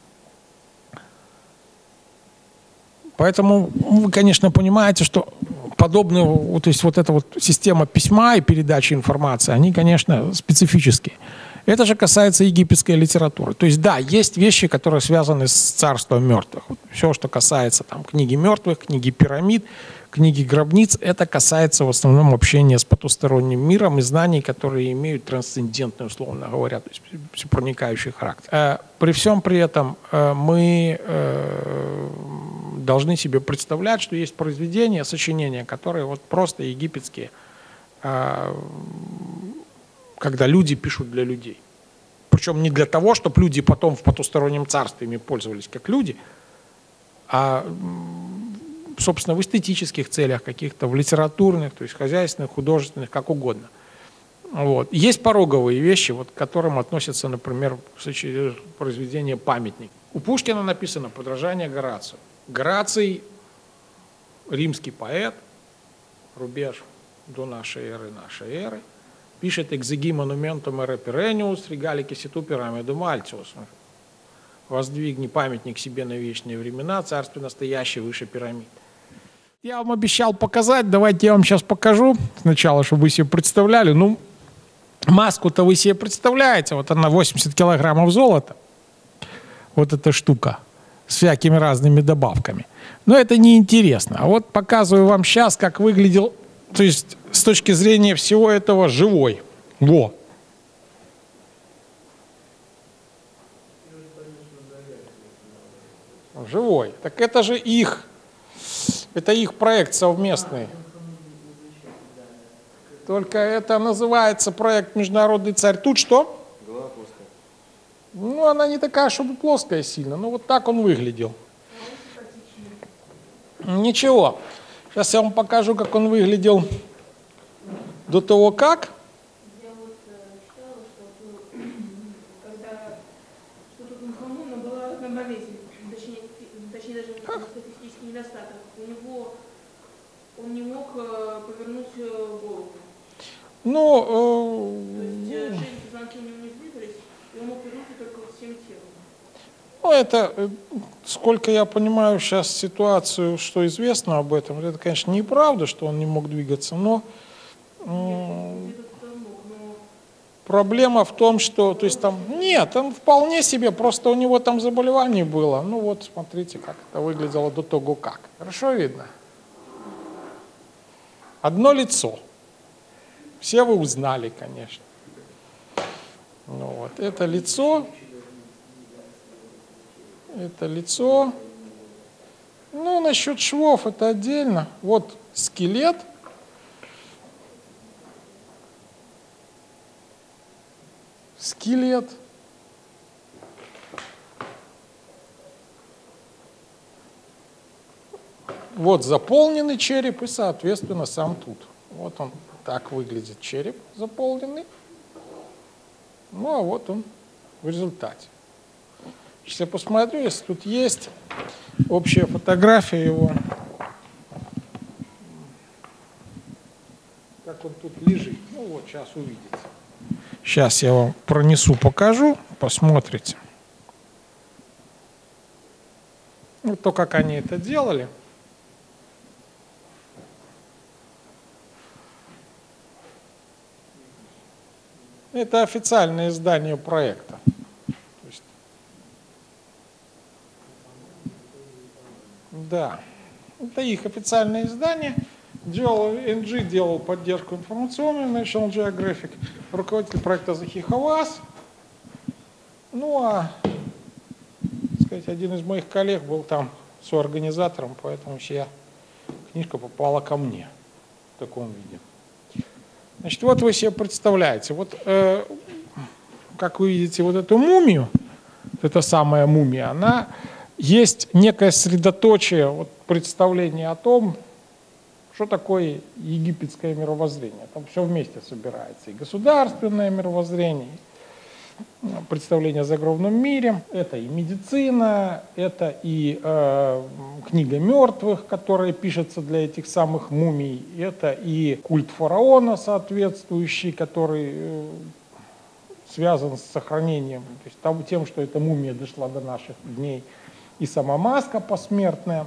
Поэтому вы, конечно, понимаете, что подобные, то есть вот эта вот система письма и передачи информации, они, конечно, специфические. Это же касается египетской литературы. То есть, да, есть вещи, которые связаны с царством мертвых. Все, что касается там, книги мертвых, книги пирамид, книги гробниц, это касается в основном общения с потусторонним миром и знаний, которые имеют трансцендентный, условно говоря, то есть всепроникающий характер. При всем при этом мы должны себе представлять, что есть произведения, сочинения, которые вот просто египетские, когда люди пишут для людей. Причем не для того, чтобы люди потом в потустороннем царстве ими пользовались как люди, а, собственно, в эстетических целях каких-то, в литературных, то есть хозяйственных, художественных, как угодно. Вот. Есть пороговые вещи, вот, к которым относятся, например, произведение «Памятник». У Пушкина написано «Подражание Горацию». Гораций – римский поэт, рубеж до нашей эры, нашей эры. Пишет «Экзеги монументум эре перенниус, регалики ситу пирамиду альтиус». «Воздвигни памятник себе на вечные времена, царстве настоящее выше пирамид». Я вам обещал показать, давайте я вам сейчас покажу. Сначала, чтобы вы себе представляли. Ну, маску-то вы себе представляете. Вот она восемьдесят килограммов золота. Вот эта штука. С всякими разными добавками. Но это неинтересно. А вот показываю вам сейчас, как выглядел, то есть с точки зрения всего этого, живой. Во. Живой. Так это же их, это их проект совместный. Только это называется проект «Международный царь». Тут что? Голова плоская. Ну, она не такая, чтобы плоская сильно. Ну, вот так он выглядел. Ничего. Сейчас я вам покажу, как он выглядел до того, как. Я вот читала, что, когда что Тутанхамона была разнообразие, точнее, точнее даже статистический недостаток. У него он не мог повернуть голову. Ну, То есть шеи и позвонки у него не сдвигались, и он мог повернуться только вот всем телом. ну, это, сколько я понимаю сейчас ситуацию, что известно об этом, это, конечно, неправда, что он не мог двигаться, но проблема в том, что, то есть там, нет, он вполне себе, просто у него там заболевание было. Ну вот, смотрите, как это выглядело до того, как. Хорошо видно? Одно лицо. Все вы узнали, конечно. Ну вот, это лицо. Это лицо. Ну, насчет швов это отдельно. Вот скелет. Скелет. Вот заполненный череп и, соответственно, сам тут. Вот он так выглядит, череп заполненный. Ну, а вот он в результате. Сейчас я посмотрю, если тут есть общая фотография его. Как он тут лежит. Ну, вот, сейчас увидите. Сейчас я вам пронесу, покажу, посмотрите. Вот то, как они это делали. Это официальное издание проекта. То есть, да, это их официальное издание. Делал, эн джи делал поддержку информационную, National Geographic, руководитель проекта Захи Хавас. Ну, а, так сказать, один из моих коллег был там соорганизатором, поэтому вся книжка попала ко мне в таком виде. Значит, вот вы себе представляете, вот, э, как вы видите, вот эту мумию, эта самая мумия, она есть некое средоточие вот, представления о том, что такое египетское мировоззрение. Там все вместе собирается. И государственное мировоззрение, представления о загробном мире. Это и медицина, это и э, книга мертвых, которая пишется для этих самых мумий, это и культ фараона соответствующий, который э, связан с сохранением, то есть того, тем, что эта мумия дошла до наших дней, и сама маска посмертная,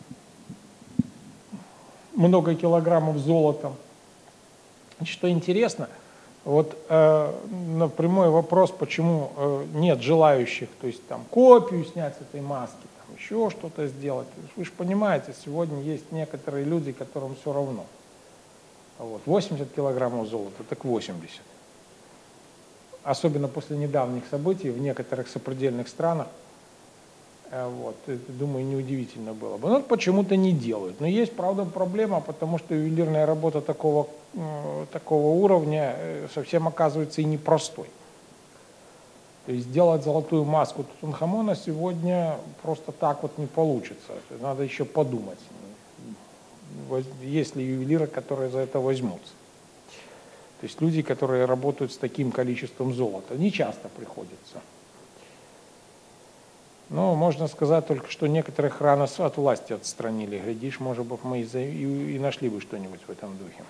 много килограммов золота. Что интересно, вот э, на прямой вопрос, почему э, нет желающих, то есть там копию снять с этой маски, там, еще что-то сделать. Вы же понимаете, сегодня есть некоторые люди, которым все равно. Вот, восемьдесят килограммов золота, так восемьдесят. Особенно после недавних событий в некоторых сопредельных странах. Вот, это, думаю, неудивительно было бы. Но почему-то не делают. Но есть, правда, проблема, потому что ювелирная работа такого, такого уровня совсем оказывается и непростой. То есть сделать золотую маску Тутанхамона сегодня просто так вот не получится. Надо еще подумать, есть ли ювелиры, которые за это возьмутся. То есть люди, которые работают с таким количеством золота, не часто приходится. Но можно сказать только, что некоторых рано от власти отстранили. Глядишь, может быть, мы и, и нашли бы что-нибудь в этом духе.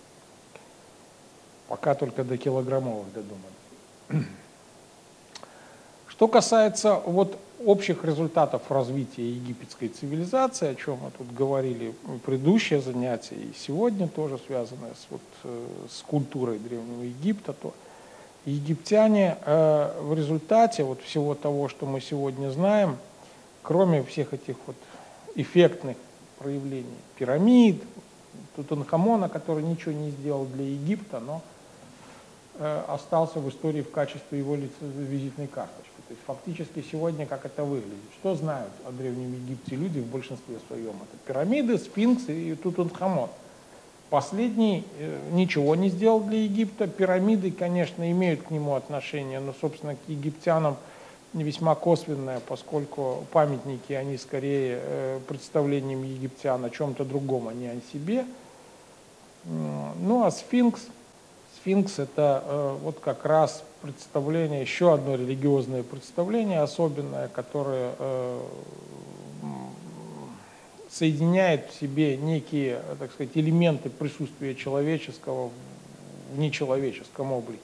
Пока только до килограммовых додумались. Что касается вот общих результатов развития египетской цивилизации, о чем мы тут говорили в предыдущее занятие, и сегодня тоже связанное с, вот, с культурой Древнего Египта, то египтяне э, в результате вот всего того, что мы сегодня знаем, кроме всех этих вот эффектных проявлений пирамид, Тутанхамона, который ничего не сделал для Египта, но э, остался в истории в качестве его лица, визитной карточки. То есть фактически сегодня как это выглядит? Что знают о Древнем Египте люди в большинстве своем? Это пирамиды, сфинкс и Тутанхамон. Последний ничего не сделал для Египта. Пирамиды, конечно, имеют к нему отношение, но, собственно, к египтянам весьма косвенное, поскольку памятники, они скорее представлением египтян о чем-то другом, а не о себе. Ну, а сфинкс, сфинкс это вот как раз представление, еще одно религиозное представление особенное, которое соединяет в себе некие, так сказать, элементы присутствия человеческого в нечеловеческом облике.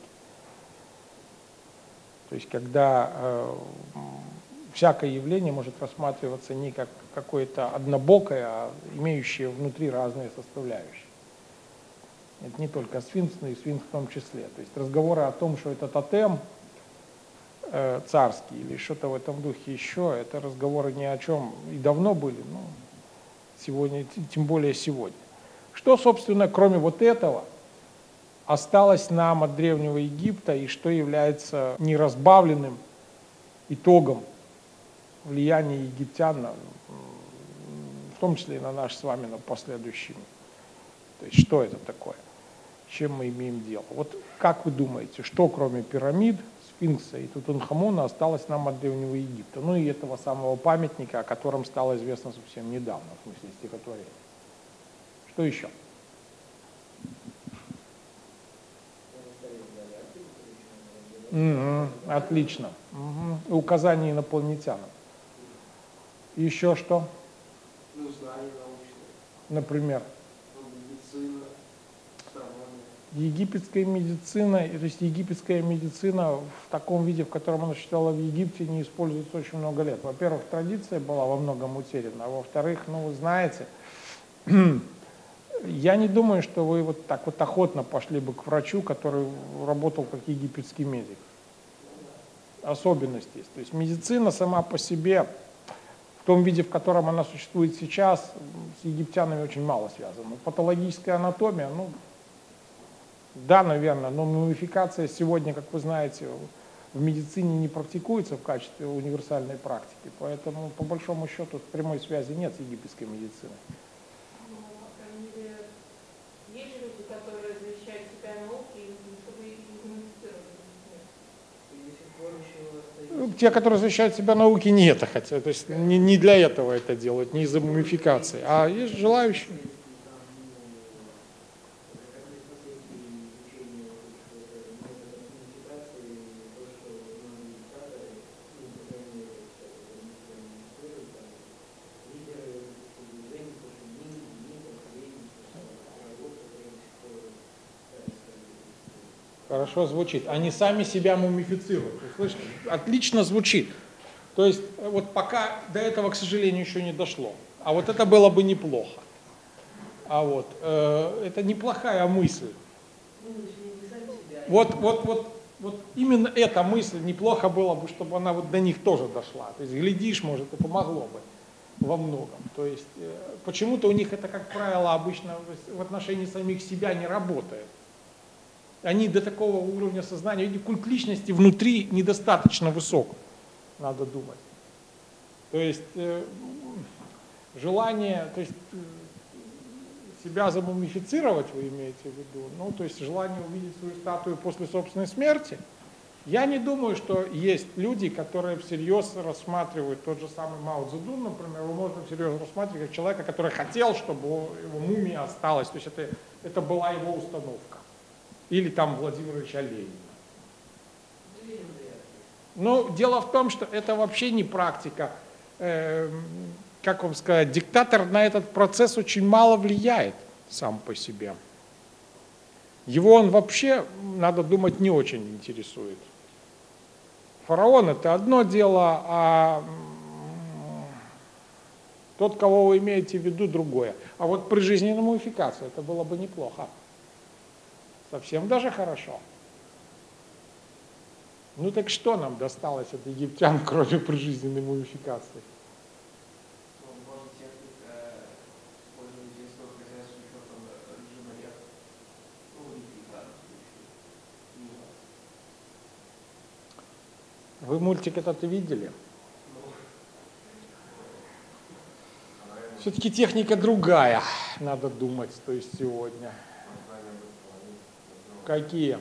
То есть когда э, всякое явление может рассматриваться не как какое-то однобокое, а имеющее внутри разные составляющие. Это не только сфинкс, но и сфинкс в том числе. То есть разговоры о том, что это тотем э, царский или что-то в этом духе еще, это разговоры ни о чем и давно были, но сегодня, тем более сегодня. Что, собственно, кроме вот этого, осталось нам от Древнего Египта и что является неразбавленным итогом влияния египтян, в том числе и на наш с вами, на последующий мир. То есть что это такое? С чем мы имеем дело? Вот как вы думаете, что кроме пирамид, сфинкса и Тутанхамона осталось нам от Древнего Египта? Ну и этого самого памятника, о котором стало известно совсем недавно, в смысле стихотворения. Что еще? Mm-hmm. Отлично. Mm-hmm. Указания инопланетянам. Еще что? Ну, знания научные. Например? Медицина, астрономия. Египетская медицина, то есть египетская медицина в таком виде, в котором она существовала в Египте, не используется очень много лет. Во-первых, традиция была во многом утеряна, а во-вторых, ну, вы знаете, я не думаю, что вы вот так вот охотно пошли бы к врачу, который работал как египетский медик. Особенность есть. То есть медицина сама по себе, в том виде, в котором она существует сейчас, с египтянами очень мало связана. Патологическая анатомия, ну, да, наверное, но мумификация сегодня, как вы знаете, в медицине не практикуется в качестве универсальной практики, поэтому, по большому счету, прямой связи нет с египетской медициной. Те, которые защищают себя науки, не это хотят, то есть не, не для этого это делают, не из-за мумификации, а есть желающие. Хорошо звучит. Они сами себя мумифицируют. Вы слышите? Отлично звучит. То есть вот пока до этого, к сожалению, еще не дошло. А вот это было бы неплохо. А вот э, это неплохая мысль. Вот, вот, вот, вот именно эта мысль неплохо было бы, чтобы она вот до них тоже дошла. То есть глядишь, может, и помогло бы во многом. То есть э, почему-то у них это, как правило, обычно в отношении самих себя не работает. Они до такого уровня сознания, ведь культ личности внутри недостаточно высок, надо думать. То есть э, желание, то есть э, себя замумифицировать, вы имеете в виду, ну, то есть желание увидеть свою статую после собственной смерти. Я не думаю, что есть люди, которые всерьез рассматривают тот же самый Мао Цзэдун, например, его можно всерьез рассматривать как человека, который хотел, чтобы его мумия осталась, то есть это, это была его установка. Или там Владимира Ильича Ленина. Но дело в том, что это вообще не практика. Э, как вам сказать, диктатор на этот процесс очень мало влияет сам по себе. Его он вообще, надо думать, не очень интересует. Фараон — это одно дело, а тот, кого вы имеете в виду, другое. А вот прижизненная мумификация — это было бы неплохо. Совсем даже хорошо. Ну так что нам досталось от египтян, кроме прижизненной мумификации? Вы мультик этот видели? Все-таки техника другая, надо думать, то есть сегодня. Какие?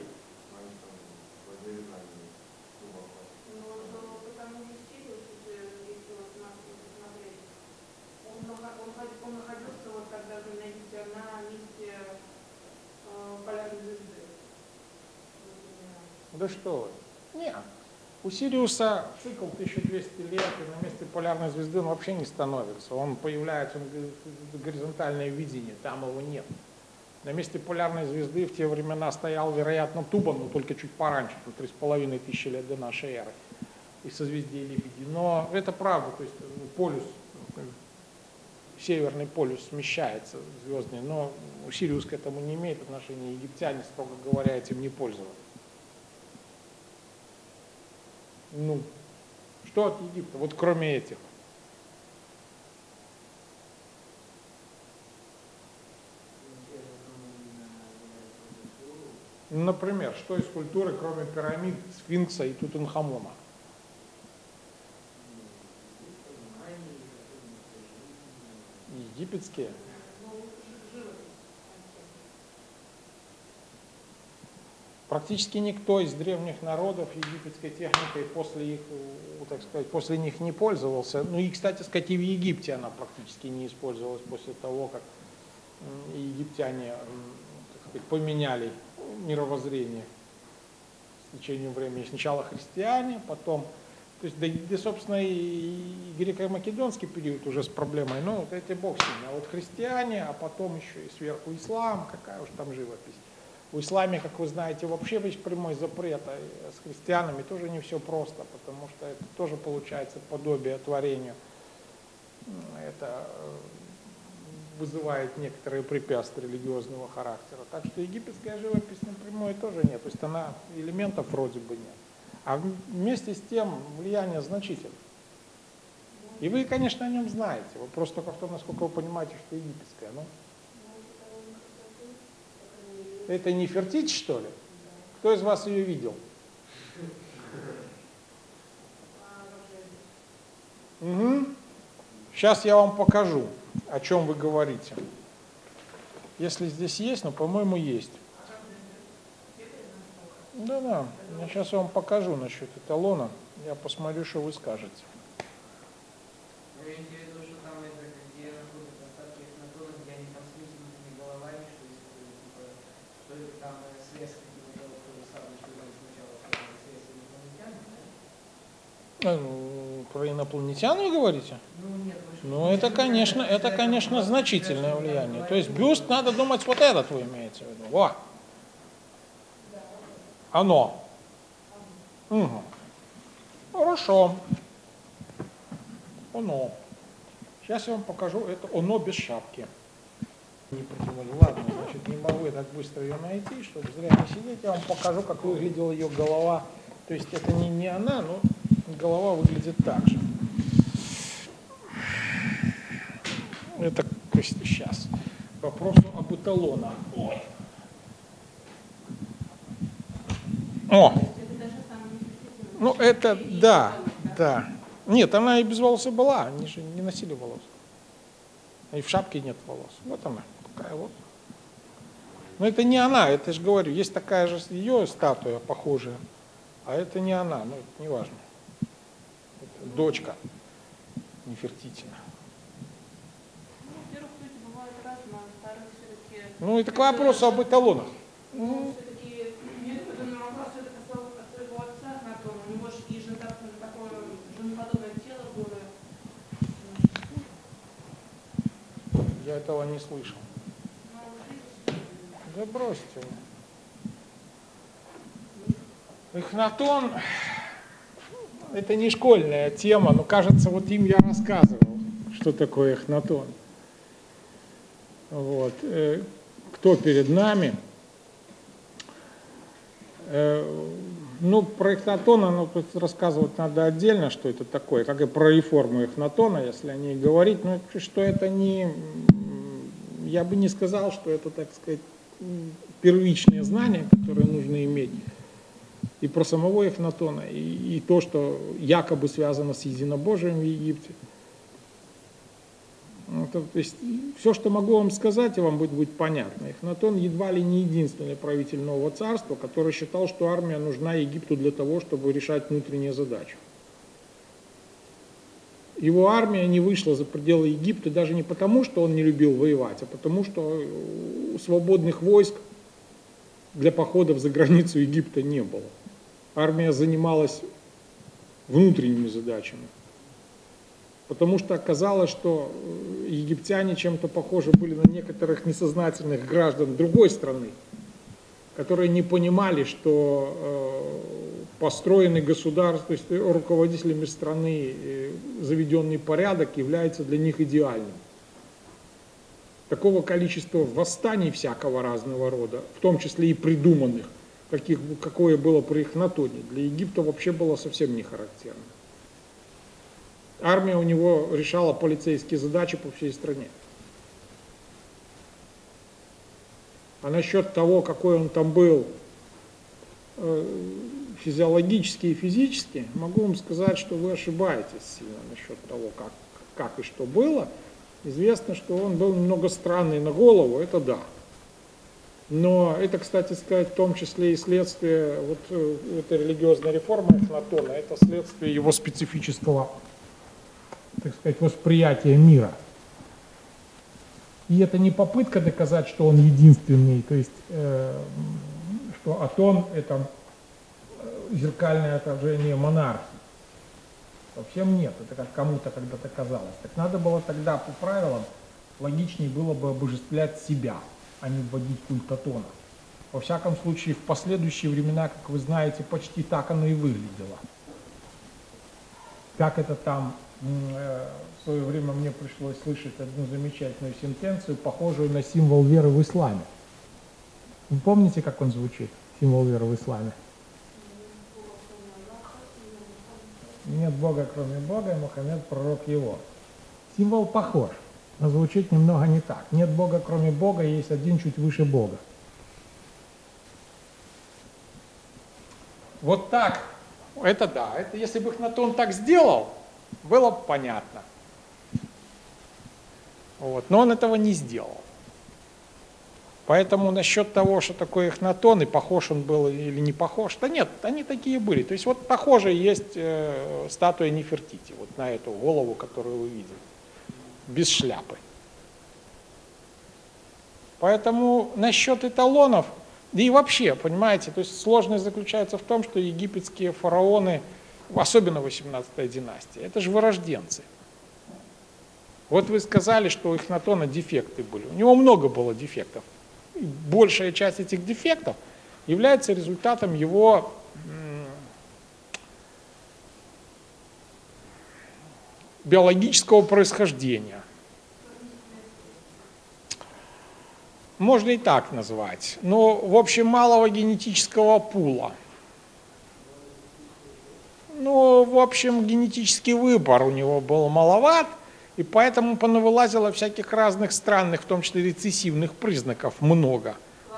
Да что вы? Нет. У Сириуса цикл тысяча двести лет, и на месте полярной звезды он вообще не становится. Он появляется, он, горизонтальное видение, там его нет. На месте полярной звезды в те времена стоял, вероятно, Тубан, но только чуть пораньше, три с половиной тысячи лет до нашей эры, и созвездие Лебеди. Но это правда, то есть полюс, северный полюс смещается звездный, но Сириус к этому не имеет отношения, египтяне, строго говоря, этим не пользовались. Ну, что от Египта, вот кроме этих? Например, что из культуры, кроме пирамид, сфинкса и Тутанхамона? Египетские? Практически никто из древних народов египетской техникой после их, так сказать, после них не пользовался. Ну и, кстати сказать, и в Египте она практически не использовалась после того, как египтяне, так сказать, поменяли мировоззрение с течением времени. Сначала христиане, потом, то есть, да, да собственно, и греко-македонский период уже с проблемой, ну, вот эти бог с ними, а вот христиане, а потом еще и сверху ислам, какая уж там живопись. В исламе, как вы знаете, вообще есть прямой запрет, а с христианами тоже не все просто, потому что это тоже получается подобие творению. Это вызывает некоторые препятствия религиозного характера. Так что египетская живопись напрямую тоже нет, то есть она элементов вроде бы нет. А вместе с тем влияние значительно. И вы, конечно, о нем знаете. Вопрос только в том, насколько вы понимаете, что египетская. Ну? Это не Фертич, что ли? Кто из вас ее видел? Угу. Сейчас я вам покажу, о чем вы говорите. Если здесь есть, но, по-моему, есть. Да-да, я сейчас вам покажу насчет эталона. Я посмотрю, что вы скажете. Про инопланетян вы говорите? Ну, нет, ну это, конечно, это, конечно, значительное влияние. То есть бюст, надо думать, вот этот вы имеете в виду. Во! Оно. Угу. Хорошо. Оно. Сейчас я вам покажу, это оно без шапки. Не придумали. Ладно, значит, не могу я так быстро ее найти, чтобы зря не сидеть. Я вам покажу, как выглядела ее голова. То есть это не, не она, но голова выглядит так же. Это сейчас. К вопросу об эталонах. Ой. О! Ну это, да, да. Нет, она и без волоса была, они же не носили волос. И в шапке нет волос. Вот она, такая вот. Но это не она, это же говорю, есть такая же ее статуя похожая, а это не она, ну это не важно. Это дочка Нефертитина. Ну, во-первых, люди бывают разные, а во-вторых, все-таки... Ну это к вопросу об эталонах. Ну, все-таки, мне на вопрос, это касалось от своего отца, Ахнатона. У него же и такое женоподобное тело было. Я этого не слышал. Да бросьте. Эхнатон — это не школьная тема, но кажется, вот им я рассказывал, что такое Эхнатон. Вот. Кто перед нами? Ну, про Эхнатона ну, рассказывать надо отдельно, что это такое, как и про реформу Эхнатона, если о ней говорить, но что это не, я бы не сказал, что это, так сказать, первичные знания, которые нужно иметь и про самого Эхнатона, и, и то, что якобы связано с единобожием в Египте. То есть все, что могу вам сказать, и вам будет, будет понятно. Эхнатон едва ли не единственный правитель нового царства, который считал, что армия нужна Египту для того, чтобы решать внутренние задачи. Его армия не вышла за пределы Египта даже не потому, что он не любил воевать, а потому, что свободных войск для походов за границу Египта не было. Армия занималась внутренними задачами. Потому что оказалось, что египтяне чем-то похожи были на некоторых несознательных граждан другой страны, которые не понимали, что э, построенный государство, то есть руководителями страны э, заведенный порядок является для них идеальным. Такого количества восстаний всякого разного рода, в том числе и придуманных, каких, какое было при Эхнатоне, для Египта вообще было совсем не характерно. Армия у него решала полицейские задачи по всей стране. А насчет того, какой он там был физиологически и физически, могу вам сказать, что вы ошибаетесь сильно насчет того, как, как и что было. Известно, что он был немного странный на голову, это да. Но это, кстати сказать, в том числе и следствие вот этой религиозной реформы Эхнатона, это следствие его специфического, так сказать, восприятия мира. И это не попытка доказать, что он единственный, то есть, э, что Атон – это зеркальное отражение монархии. Совсем нет, это как кому-то когда-то казалось. Так надо было тогда по правилам, логичнее было бы обожествлять себя, а не вводить культ Атона. Во всяком случае, в последующие времена, как вы знаете, почти так оно и выглядело. Как это там... В свое время мне пришлось слышать одну замечательную сентенцию, похожую на символ веры в исламе. Вы помните, как он звучит, символ веры в исламе? Нет Бога, кроме Бога, и Мухаммед пророк его. Символ похож, но звучит немного не так. Нет Бога, кроме Бога, и есть один чуть выше Бога. Вот так. Это да. Это если бы Эхнатон так сделал, было бы понятно. Вот. Но он этого не сделал. Поэтому насчет того, что такое Эхнатон, и похож он был или не похож, да нет, они такие были. То есть вот похоже есть э, статуя Нефертити, вот на эту голову, которую вы видели, без шляпы. Поэтому насчет эталонов, да и вообще, понимаете, то есть сложность заключается в том, что египетские фараоны, особенно восемнадцатая династия, это же вырожденцы. Вот вы сказали, что у Эхнатона дефекты были. У него много было дефектов. Большая часть этих дефектов является результатом его биологического происхождения. Можно и так назвать. Но, в общем, малого генетического пула. Ну, в общем, генетический выбор у него был маловат, и поэтому понавылазило всяких разных странных, в том числе рецессивных признаков, много.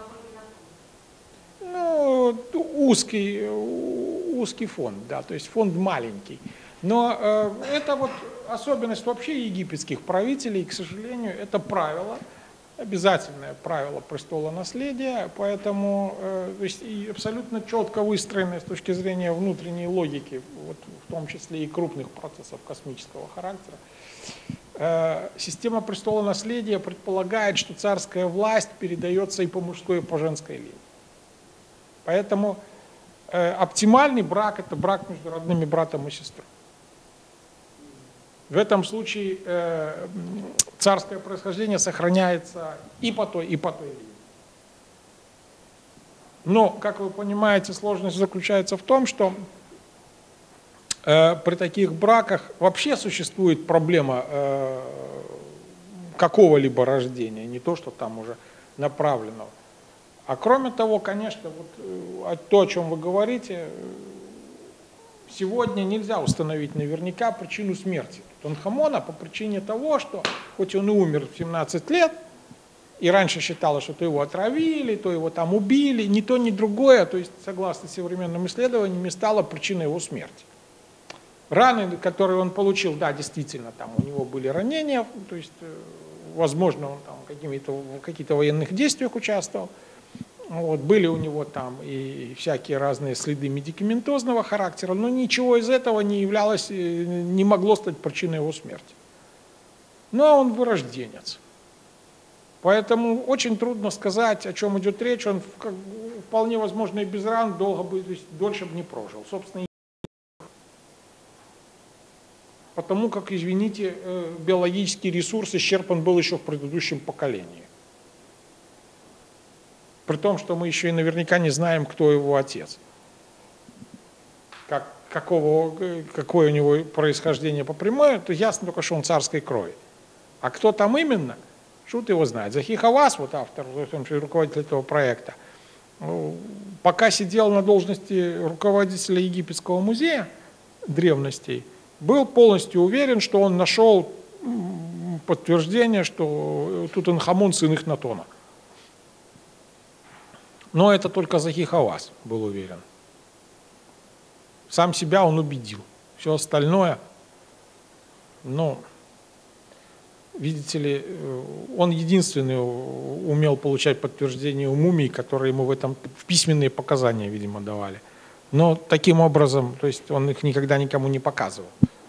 Ну, узкий, узкий фонд, да, то есть фонд маленький. Но э, это вот особенность вообще египетских правителей, к сожалению, это правило, обязательное правило престола наследия, поэтому э, то есть и абсолютно четко выстроенное с точки зрения внутренней логики, вот, в том числе и крупных процессов космического характера. Э, система престола наследия предполагает, что царская власть передается и по мужской, и по женской линии. Поэтому э, оптимальный брак – это брак между родными братом и сестрой. В этом случае э, царское происхождение сохраняется и по той, и по той линии. Но, как вы понимаете, сложность заключается в том, что э, при таких браках вообще существует проблема э, какого-либо рождения, не то, что там уже направленного. А кроме того, конечно, вот, э, то, о чем вы говорите, сегодня нельзя установить наверняка причину смерти Тутанхамона по причине того, что хоть он и умер в семнадцать лет, и раньше считалось, что то его отравили, то его там убили, ни то, ни другое, то есть согласно современным исследованиям, не стало причиной его смерти. Раны, которые он получил, да, действительно, там у него были ранения, то есть, возможно, он там какими-то, в каких-то военных действиях участвовал. Вот, были у него там и всякие разные следы медикаментозного характера, но ничего из этого не являлось, не могло стать причиной его смерти. Ну а он вырожденец. Поэтому очень трудно сказать, о чем идет речь. Он вполне возможно и без ран долго бы, то есть дольше бы не прожил. Собственно, потому как, извините, биологический ресурс исчерпан был еще в предыдущем поколении. При том, что мы еще и наверняка не знаем, кто его отец. Как, какого, какое у него происхождение по прямой, то ясно только, что он царской крови. А кто там именно, шут его знает. Захи Хавас, вот автор, руководитель этого проекта, пока сидел на должности руководителя Египетского музея древностей, был полностью уверен, что он нашел подтверждение, что Тутанхамон сын Эхнатона. Но это только Захи Хавас был уверен. Сам себя он убедил. Все остальное, ну, видите ли, он единственный умел получать подтверждение у мумий, которые ему в этом в письменные показания, видимо, давали. Но таким образом, то есть он их никогда никому не показывал.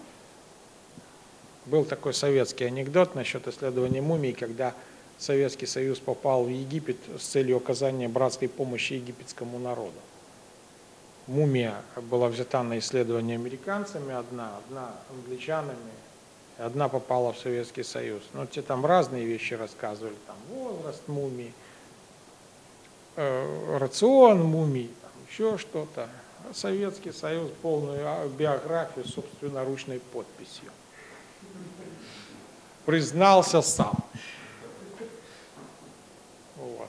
Был такой советский анекдот насчет исследования мумий, когда Советский Союз попал в Египет с целью оказания братской помощи египетскому народу. Мумия была взята на исследование американцами, одна, одна англичанами, одна попала в Советский Союз. Но те там разные вещи рассказывали, там возраст мумии, э, рацион мумий, там еще что-то. Советский Союз полную биографию собственноручной подписью. Признался сам. Вот.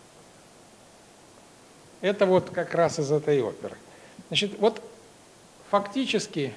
Это вот как раз из этой оперы. Значит, вот фактически,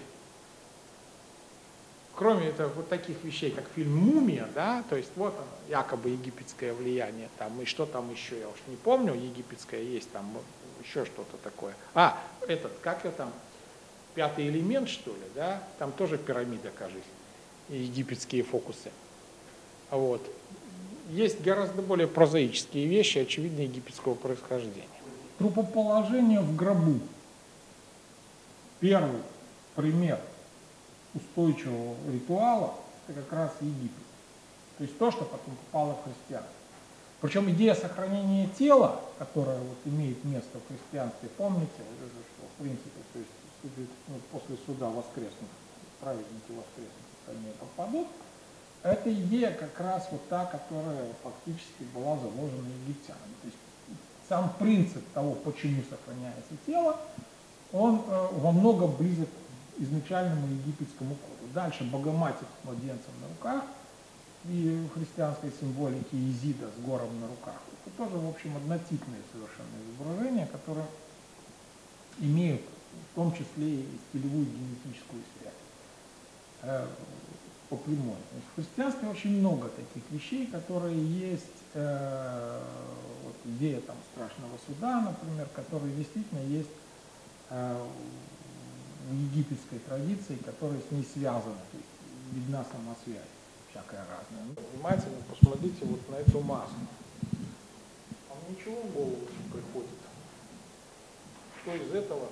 кроме этого, вот таких вещей, как фильм «Мумия», да, то есть вот оно, якобы египетское влияние, там, и что там еще, я уж не помню, египетское есть, там еще что-то такое. А, этот, как это там, «Пятый элемент», что ли, да, там тоже пирамида, кажется, и египетские фокусы. Вот. Есть гораздо более прозаические вещи, очевидно, египетского происхождения. Трупоположение в гробу. Первый пример устойчивого ритуала – это как раз Египет. То есть то, что потом попало в христианство. Причем идея сохранения тела, которая вот имеет место в христианстве, помните, что в принципе, то есть ну, после суда воскреснут, праведники воскреснут, они попадут. Эта идея как раз вот та, которая фактически была заложена египтянами. То есть сам принцип того, почему сохраняется тело, он э, во многом близок к изначальному египетскому коду. Дальше Богоматерь с младенцем на руках, и в христианской символике Изида с гором на руках. Это тоже, в общем, однотипные совершенно изображения, которые имеют в том числе и стилевую генетическую связь э, по прямой. То есть в христианстве очень много таких вещей, которые есть, э, вот идея там страшного суда, например, которые действительно есть э, в египетской традиции, которые с ней связаны, то есть видна сама связь, всякая разная. Внимательно посмотрите вот на эту маску. Вам ничего в голову не приходит? Что из этого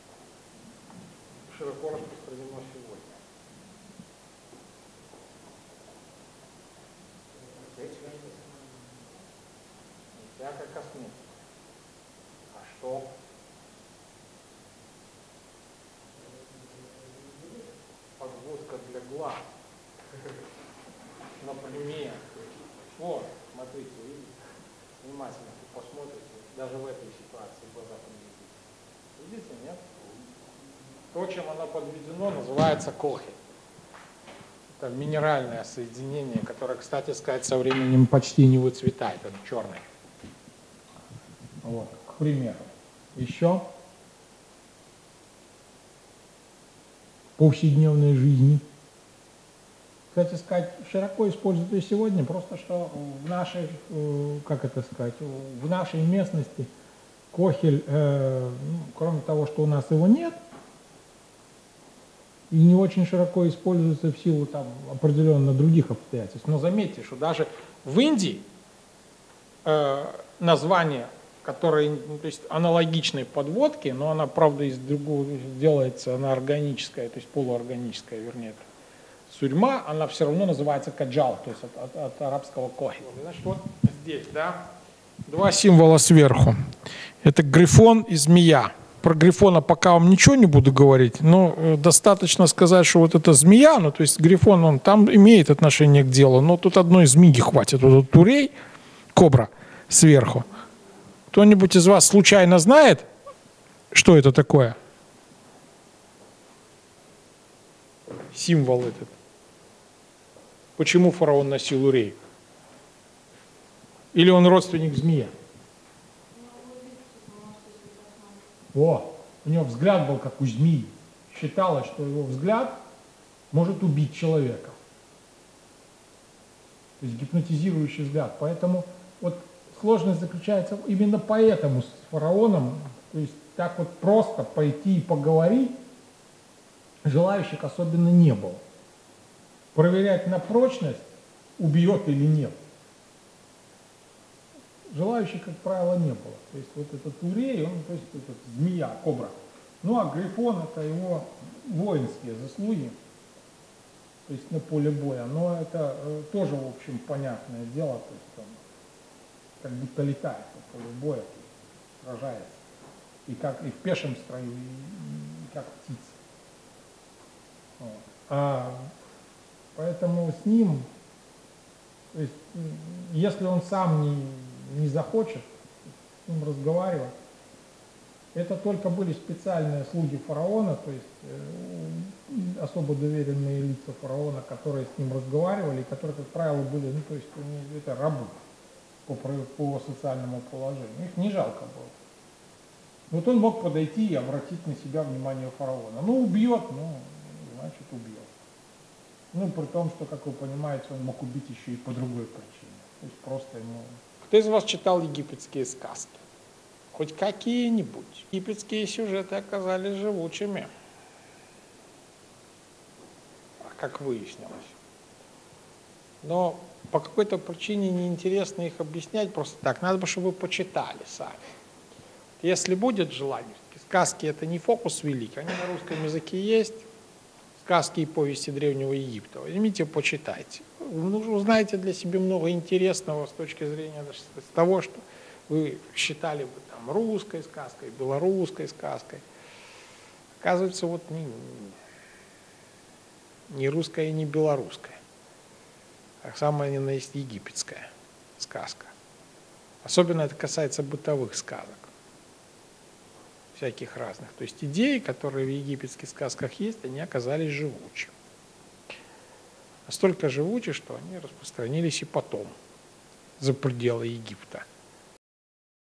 широко распространено сегодня? Всякая косметика. А что? Подводка для глаз. Например. Вот, смотрите, видите? Внимательно посмотрите. Даже в этой ситуации глаза подведите. Видите, нет? То, чем оно подведено, называется кохель. Это минеральное соединение, которое, кстати сказать, со временем почти не выцветает. Это черный. Вот, к примеру. Еще повседневной жизни. Кстати сказать, широко используют и сегодня, просто что в нашей, как это сказать, в нашей местности кохель, э, ну, кроме того, что у нас его нет, и не очень широко используется в силу там определенно других обстоятельств. Но заметьте, что даже в Индии э, название, которое, ну, то есть аналогичной подводки, но она, правда, из другого делается, она органическая, то есть полуорганическая, вернее, сурьма, она все равно называется каджал, то есть от, от, от арабского кохель. Значит, вот здесь, да, два символа сверху. Это грифон и змея. Про грифона пока вам ничего не буду говорить, но достаточно сказать, что вот эта змея, ну то есть грифон, он там имеет отношение к делу, но тут одной змеи хватит. Вот этот турей, кобра сверху. Кто-нибудь из вас случайно знает, что это такое? Символ этот. Почему фараон носил урей? Или он родственник змея? О, у него взгляд был как у змеи. Считалось, что его взгляд может убить человека. То есть гипнотизирующий взгляд. Поэтому вот сложность заключается именно поэтому с фараоном. То есть так вот просто пойти и поговорить желающих особенно не было. Проверять на прочность, убьет или нет. Желающих, как правило, не было. То есть вот этот урей, он, то есть этот змея, кобра. Ну а грифон — это его воинские заслуги, то есть на поле боя. Но это э, тоже, в общем, понятное дело, то есть он как будто летает по полю боя, сражается. И как и в пешем строю, и, и как птица. Вот. А, поэтому с ним, то есть, если он сам не не захочет с ним разговаривать. Это только были специальные слуги фараона, то есть э, особо доверенные лица фараона, которые с ним разговаривали, и которые, как правило, были, ну, то есть это рабы по, по социальному положению. Их не жалко было. Вот он мог подойти и обратить на себя внимание фараона. Ну, убьет, ну, значит, убьет. Ну, при том, что, как вы понимаете, он мог убить еще и по другой причине. То есть просто ему... Кто из вас читал египетские сказки? Хоть какие-нибудь. Египетские сюжеты оказались живучими. Как выяснилось. Но по какой-то причине неинтересно их объяснять просто так. Надо бы, чтобы вы почитали сами. Если будет желание, сказки — это не фокус велик, они на русском языке есть. Сказки и повести Древнего Египта. Возьмите, почитайте. Вы узнаете для себя много интересного с точки зрения с того, что вы считали бы там русской сказкой, белорусской сказкой. Оказывается, вот не, не русская и не белорусская, а самая ни на есть египетская сказка. Особенно это касается бытовых сказок, всяких разных. То есть идеи, которые в египетских сказках есть, они оказались живучи. Настолько живучи, что они распространились и потом за пределы Египта.